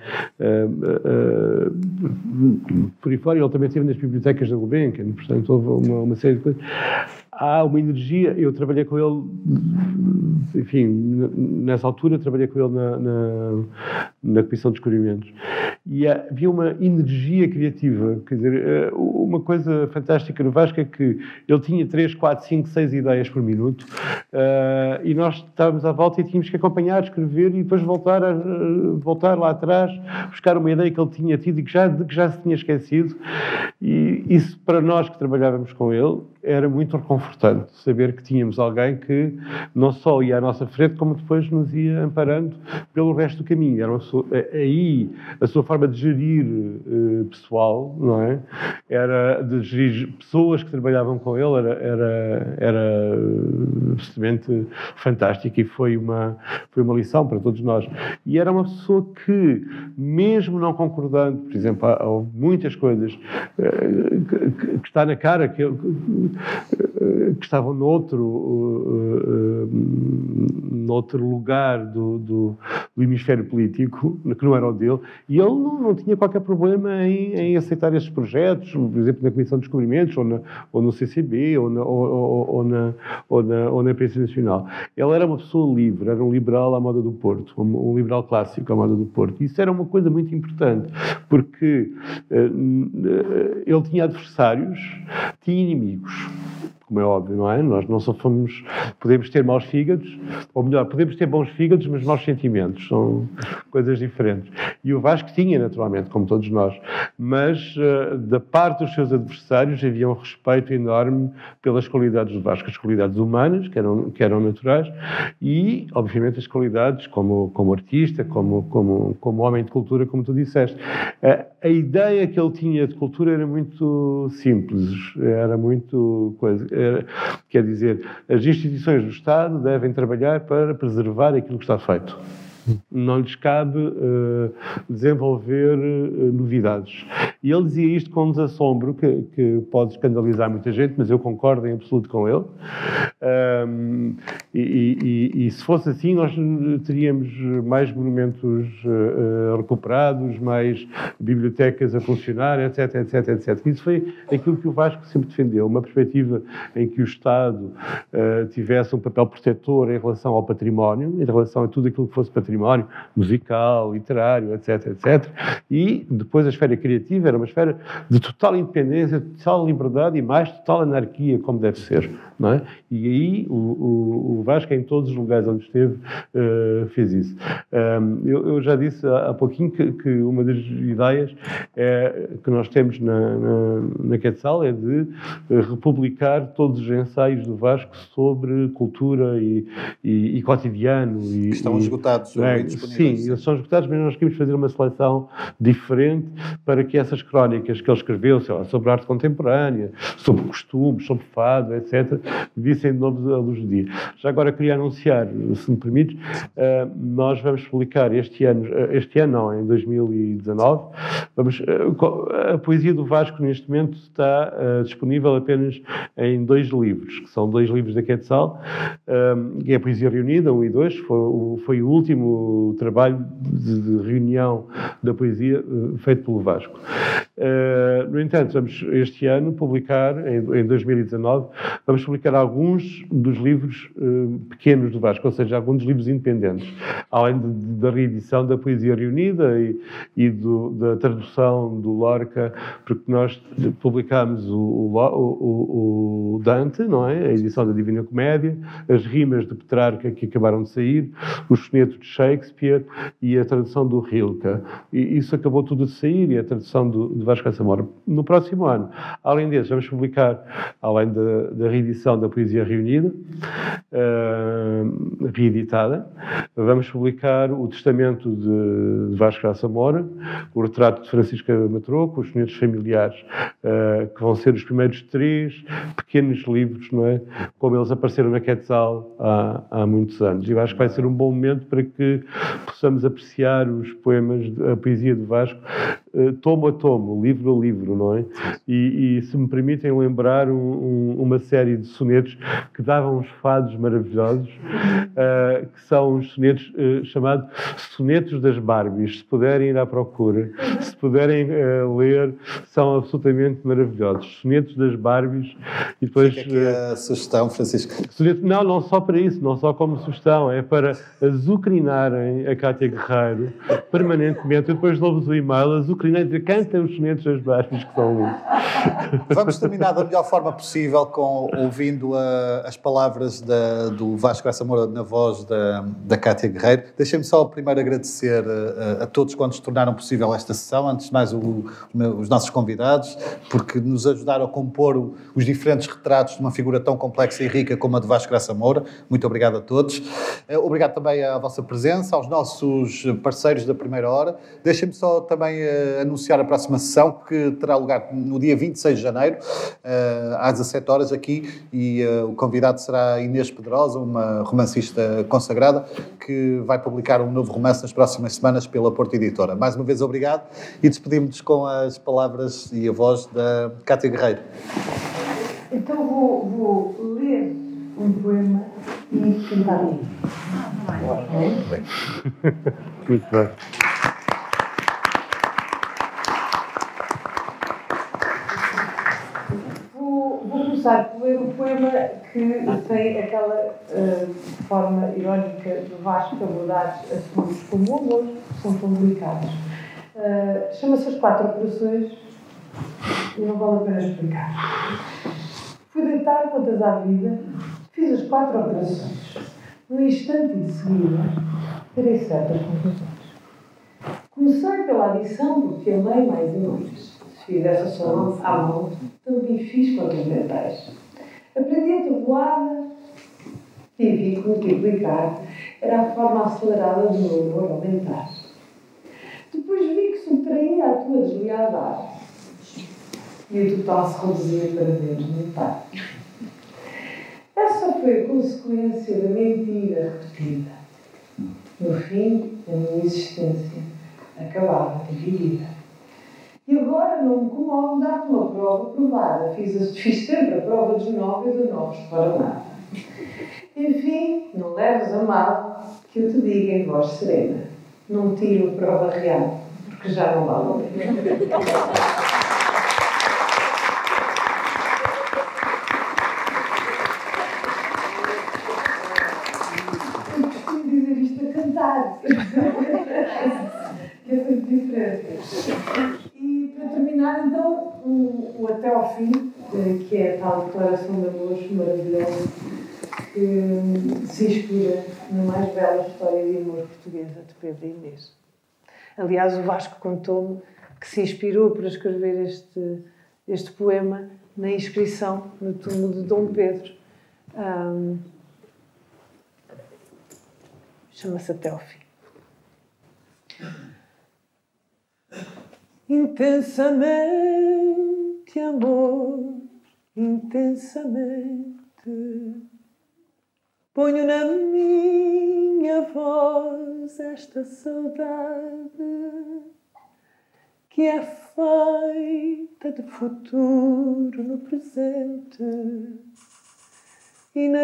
por aí fora, ele também esteve nas bibliotecas da Gulbenkian, portanto houve uma série de coisas. Há uma energia, eu trabalhei com ele, enfim, nessa altura trabalhei com ele na Comissão de Descobrimentos, e havia uma energia criativa, quer dizer, uma coisa fantástica no Vasco é que ele tinha 3, 4, 5, 6 ideias por minuto, e nós estávamos à volta e tínhamos que acompanhar, escrever e depois voltar lá atrás, buscar uma ideia que ele tinha tido e que já se tinha esquecido, e isso para nós que trabalhávamos com ele era muito reconfortante, saber que tínhamos alguém que não só ia à nossa frente, como depois nos ia amparando pelo resto do caminho. Era aí a sua forma de gerir pessoal, não é? Era de gerir pessoas que trabalhavam com ele, era absolutamente fantástica e foi uma lição para todos nós. E era uma pessoa que, mesmo não concordando, por exemplo, há muitas coisas que está na cara que estavam noutro lugar do hemisfério político, que não era o dele, e ele não tinha qualquer problema em aceitar esses projetos, por exemplo, na Comissão de Descobrimentos, ou no CCB, ou na imprensa nacional. Ele era uma pessoa livre, era um liberal à moda do Porto, um liberal clássico à moda do Porto. Isso era uma coisa muito importante, porque ele tinha adversários, tinha inimigos, como é óbvio, não é? Nós não só podemos ter maus fígados, ou melhor, podemos ter bons fígados, mas maus sentimentos, são coisas diferentes. E o Vasco tinha, naturalmente, como todos nós, mas da parte dos seus adversários havia um respeito enorme pelas qualidades do Vasco, as qualidades humanas, que eram naturais, e, obviamente, as qualidades como artista, como homem de cultura, como tu disseste. A ideia que ele tinha de cultura era muito simples, era muito coisa. Quer dizer, as instituições do Estado devem trabalhar para preservar aquilo que está feito. Não lhes cabe desenvolver novidades. E ele dizia isto com um desassombro que pode escandalizar muita gente, mas eu concordo em absoluto com ele. E se fosse assim, nós teríamos mais monumentos recuperados, mais bibliotecas a funcionar, etc, etc, etc. Isso foi aquilo que o Vasco sempre defendeu, uma perspectiva em que o Estado tivesse um papel protetor em relação ao património, em relação a tudo aquilo que fosse património musical, literário, etc, etc. E depois a esfera criativa era uma esfera de total independência, de total liberdade e mais total anarquia, como deve ser, não é? E aí o Vasco, em todos os lugares onde esteve, fez isso. Eu já disse há pouquinho que uma das ideias que nós temos na Quetzal é de republicar todos os ensaios do Vasco sobre cultura e cotidiano. Que estão esgotados. Sim, eles são esgotados, mas nós queríamos fazer uma seleção diferente para que essas crónicas que ele escreveu, sei lá, sobre arte contemporânea, sobre costumes, sobre fado, etc., vissem de novo a luz do dia. Já agora queria anunciar, se me permites, nós vamos publicar este ano não, em 2019, a poesia do Vasco neste momento está disponível apenas em 2 livros, que são 2 livros da Quetzal, que é a Poesia Reunida, 1 e 2, foi o último trabalho de reunião da poesia feito pelo Vasco. No entanto, vamos este ano publicar, em 2019, vamos publicar alguns dos livros pequenos do Vasco, ou seja, alguns dos livros independentes, além da reedição da Poesia Reunida e da tradução do Lorca, porque nós publicámos o Dante, não é? A edição da Divina Comédia, as rimas de Petrarca que acabaram de sair, os sonetos de Shakespeare e a tradução do Rilke. E isso acabou tudo de sair, e a tradução de Vasco Graça Moura. No próximo ano, além disso, vamos publicar, além da reedição da Poesia Reunida, reeditada, vamos publicar o Testamento de Vasco Graça Moura, o retrato de Francisca Matroco, os sonetos familiares, que vão ser os primeiros 3 pequenos livros, não é? Como eles apareceram na Quetzal há muitos anos. E eu acho que vai ser um bom momento para que possamos apreciar os poemas, a poesia de Vasco, tomo a tomo, livro a livro, não é? E se me permitem lembrar uma série de sonetos que davam uns fados maravilhosos, que são os sonetos chamados Sonetos das Barbies. Se puderem ir à procura, se puderem ler, são absolutamente maravilhosos. Sonetos das Barbies. E depois, fica aqui a sugestão, Francisco. Não só para isso, não só como sugestão, é para azucrinarem a Cátia Guerreiro permanentemente. Eu depois dou-vos o e-mail, azucrinarem, cantem os sonetos das Barbies, que são lindos. Vamos terminar da melhor forma possível ouvindo as palavras do Vasco Graça Moura na voz da Cátia Guerreiro. Deixem-me só primeiro agradecer a todos quantos tornaram possível esta sessão, antes de mais os nossos convidados, porque nos ajudaram a compor os diferentes retratos de uma figura tão complexa e rica como a de Vasco Graça Moura. Muito obrigado a todos. Obrigado também à vossa presença, aos nossos parceiros da primeira hora. Deixem-me só também anunciar a próxima sessão, que terá lugar no dia 26 de janeiro, às 17 horas aqui, e o convidado será Inês Pedrosa, uma romancista consagrada, que vai publicar um novo romance nas próximas semanas pela Porto Editora. Mais uma vez, obrigado, e despedimos-nos com as palavras e a voz da Cátia Guerreiro. Então vou ler um poema e cantar. Muito bem. Muito bem. Vou começar por ler um poema que tem aquela forma irónica do Vasco de abordar assuntos como o amor, que são tão delicados. Chama-se As 4 Operações e não vale a pena explicar. Fui deitar contas à vida, fiz as 4 operações. Num instante de seguida, terei certas conclusões. Comecei pela adição, porque amei mais e mais. Se fizesse só à mão, também fiz com as mentais. Aprendi a tabuada e vi que multiplicar era a forma acelerada do meu humor aumentar. Depois vi que subtraía a tua deslealdade e o total se reduzia para menos de metade. Essa foi a consequência da mentira repetida. No fim, a minha existência acabava dividida. E agora não me comove dar-te uma prova provada. Fiz sempre a prova dos 9 e de 9 para nada. Enfim, não leves a mal que eu te diga em voz serena. Não tiro a prova real, porque já não vale a pena. Que é sempre diferente. E para terminar, então, o Até ao Fim, que é a tal declaração de amor maravilhosa, que se inspira na mais bela história de amor portuguesa de Pedro e Inês. Aliás, o Vasco contou-me que se inspirou para escrever este poema na inscrição no túmulo de Dom Pedro. Chama-se Até ao Fim. Intensamente, amor, intensamente, ponho na minha voz esta saudade que é feita de futuro no presente e na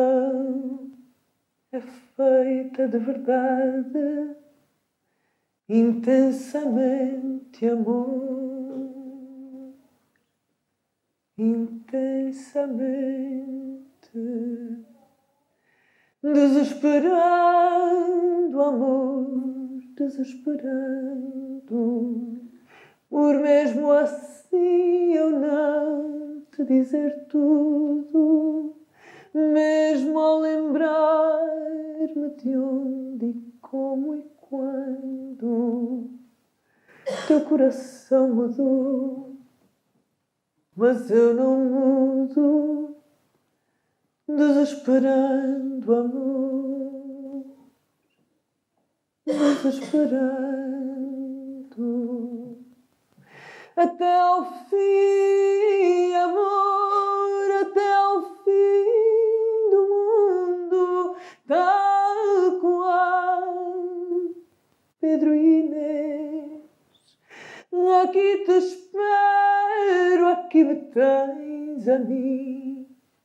ilusão é feita de verdade. intensamente amor, intensamente, desesperando amor, desesperando, por mesmo assim eu não te dizer tudo, mesmo ao lembrar-me de onde e como e quando teu coração mudou, mas eu não mudo, desesperando amor, desesperando até ao fim, amor, até ao fim do mundo, tal qual Pedro e Inês. Aqui te espero, aqui me tens a mim,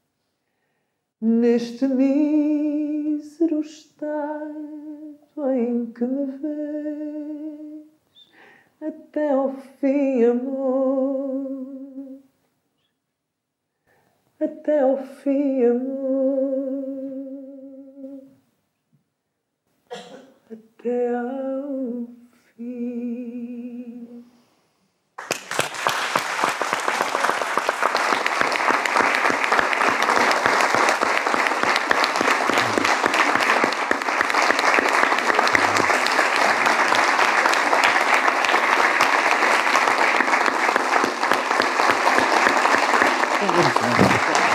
neste mísero estado em que me vês, até ao fim, amor, até ao fim, amor, até ao fim. Muito bem.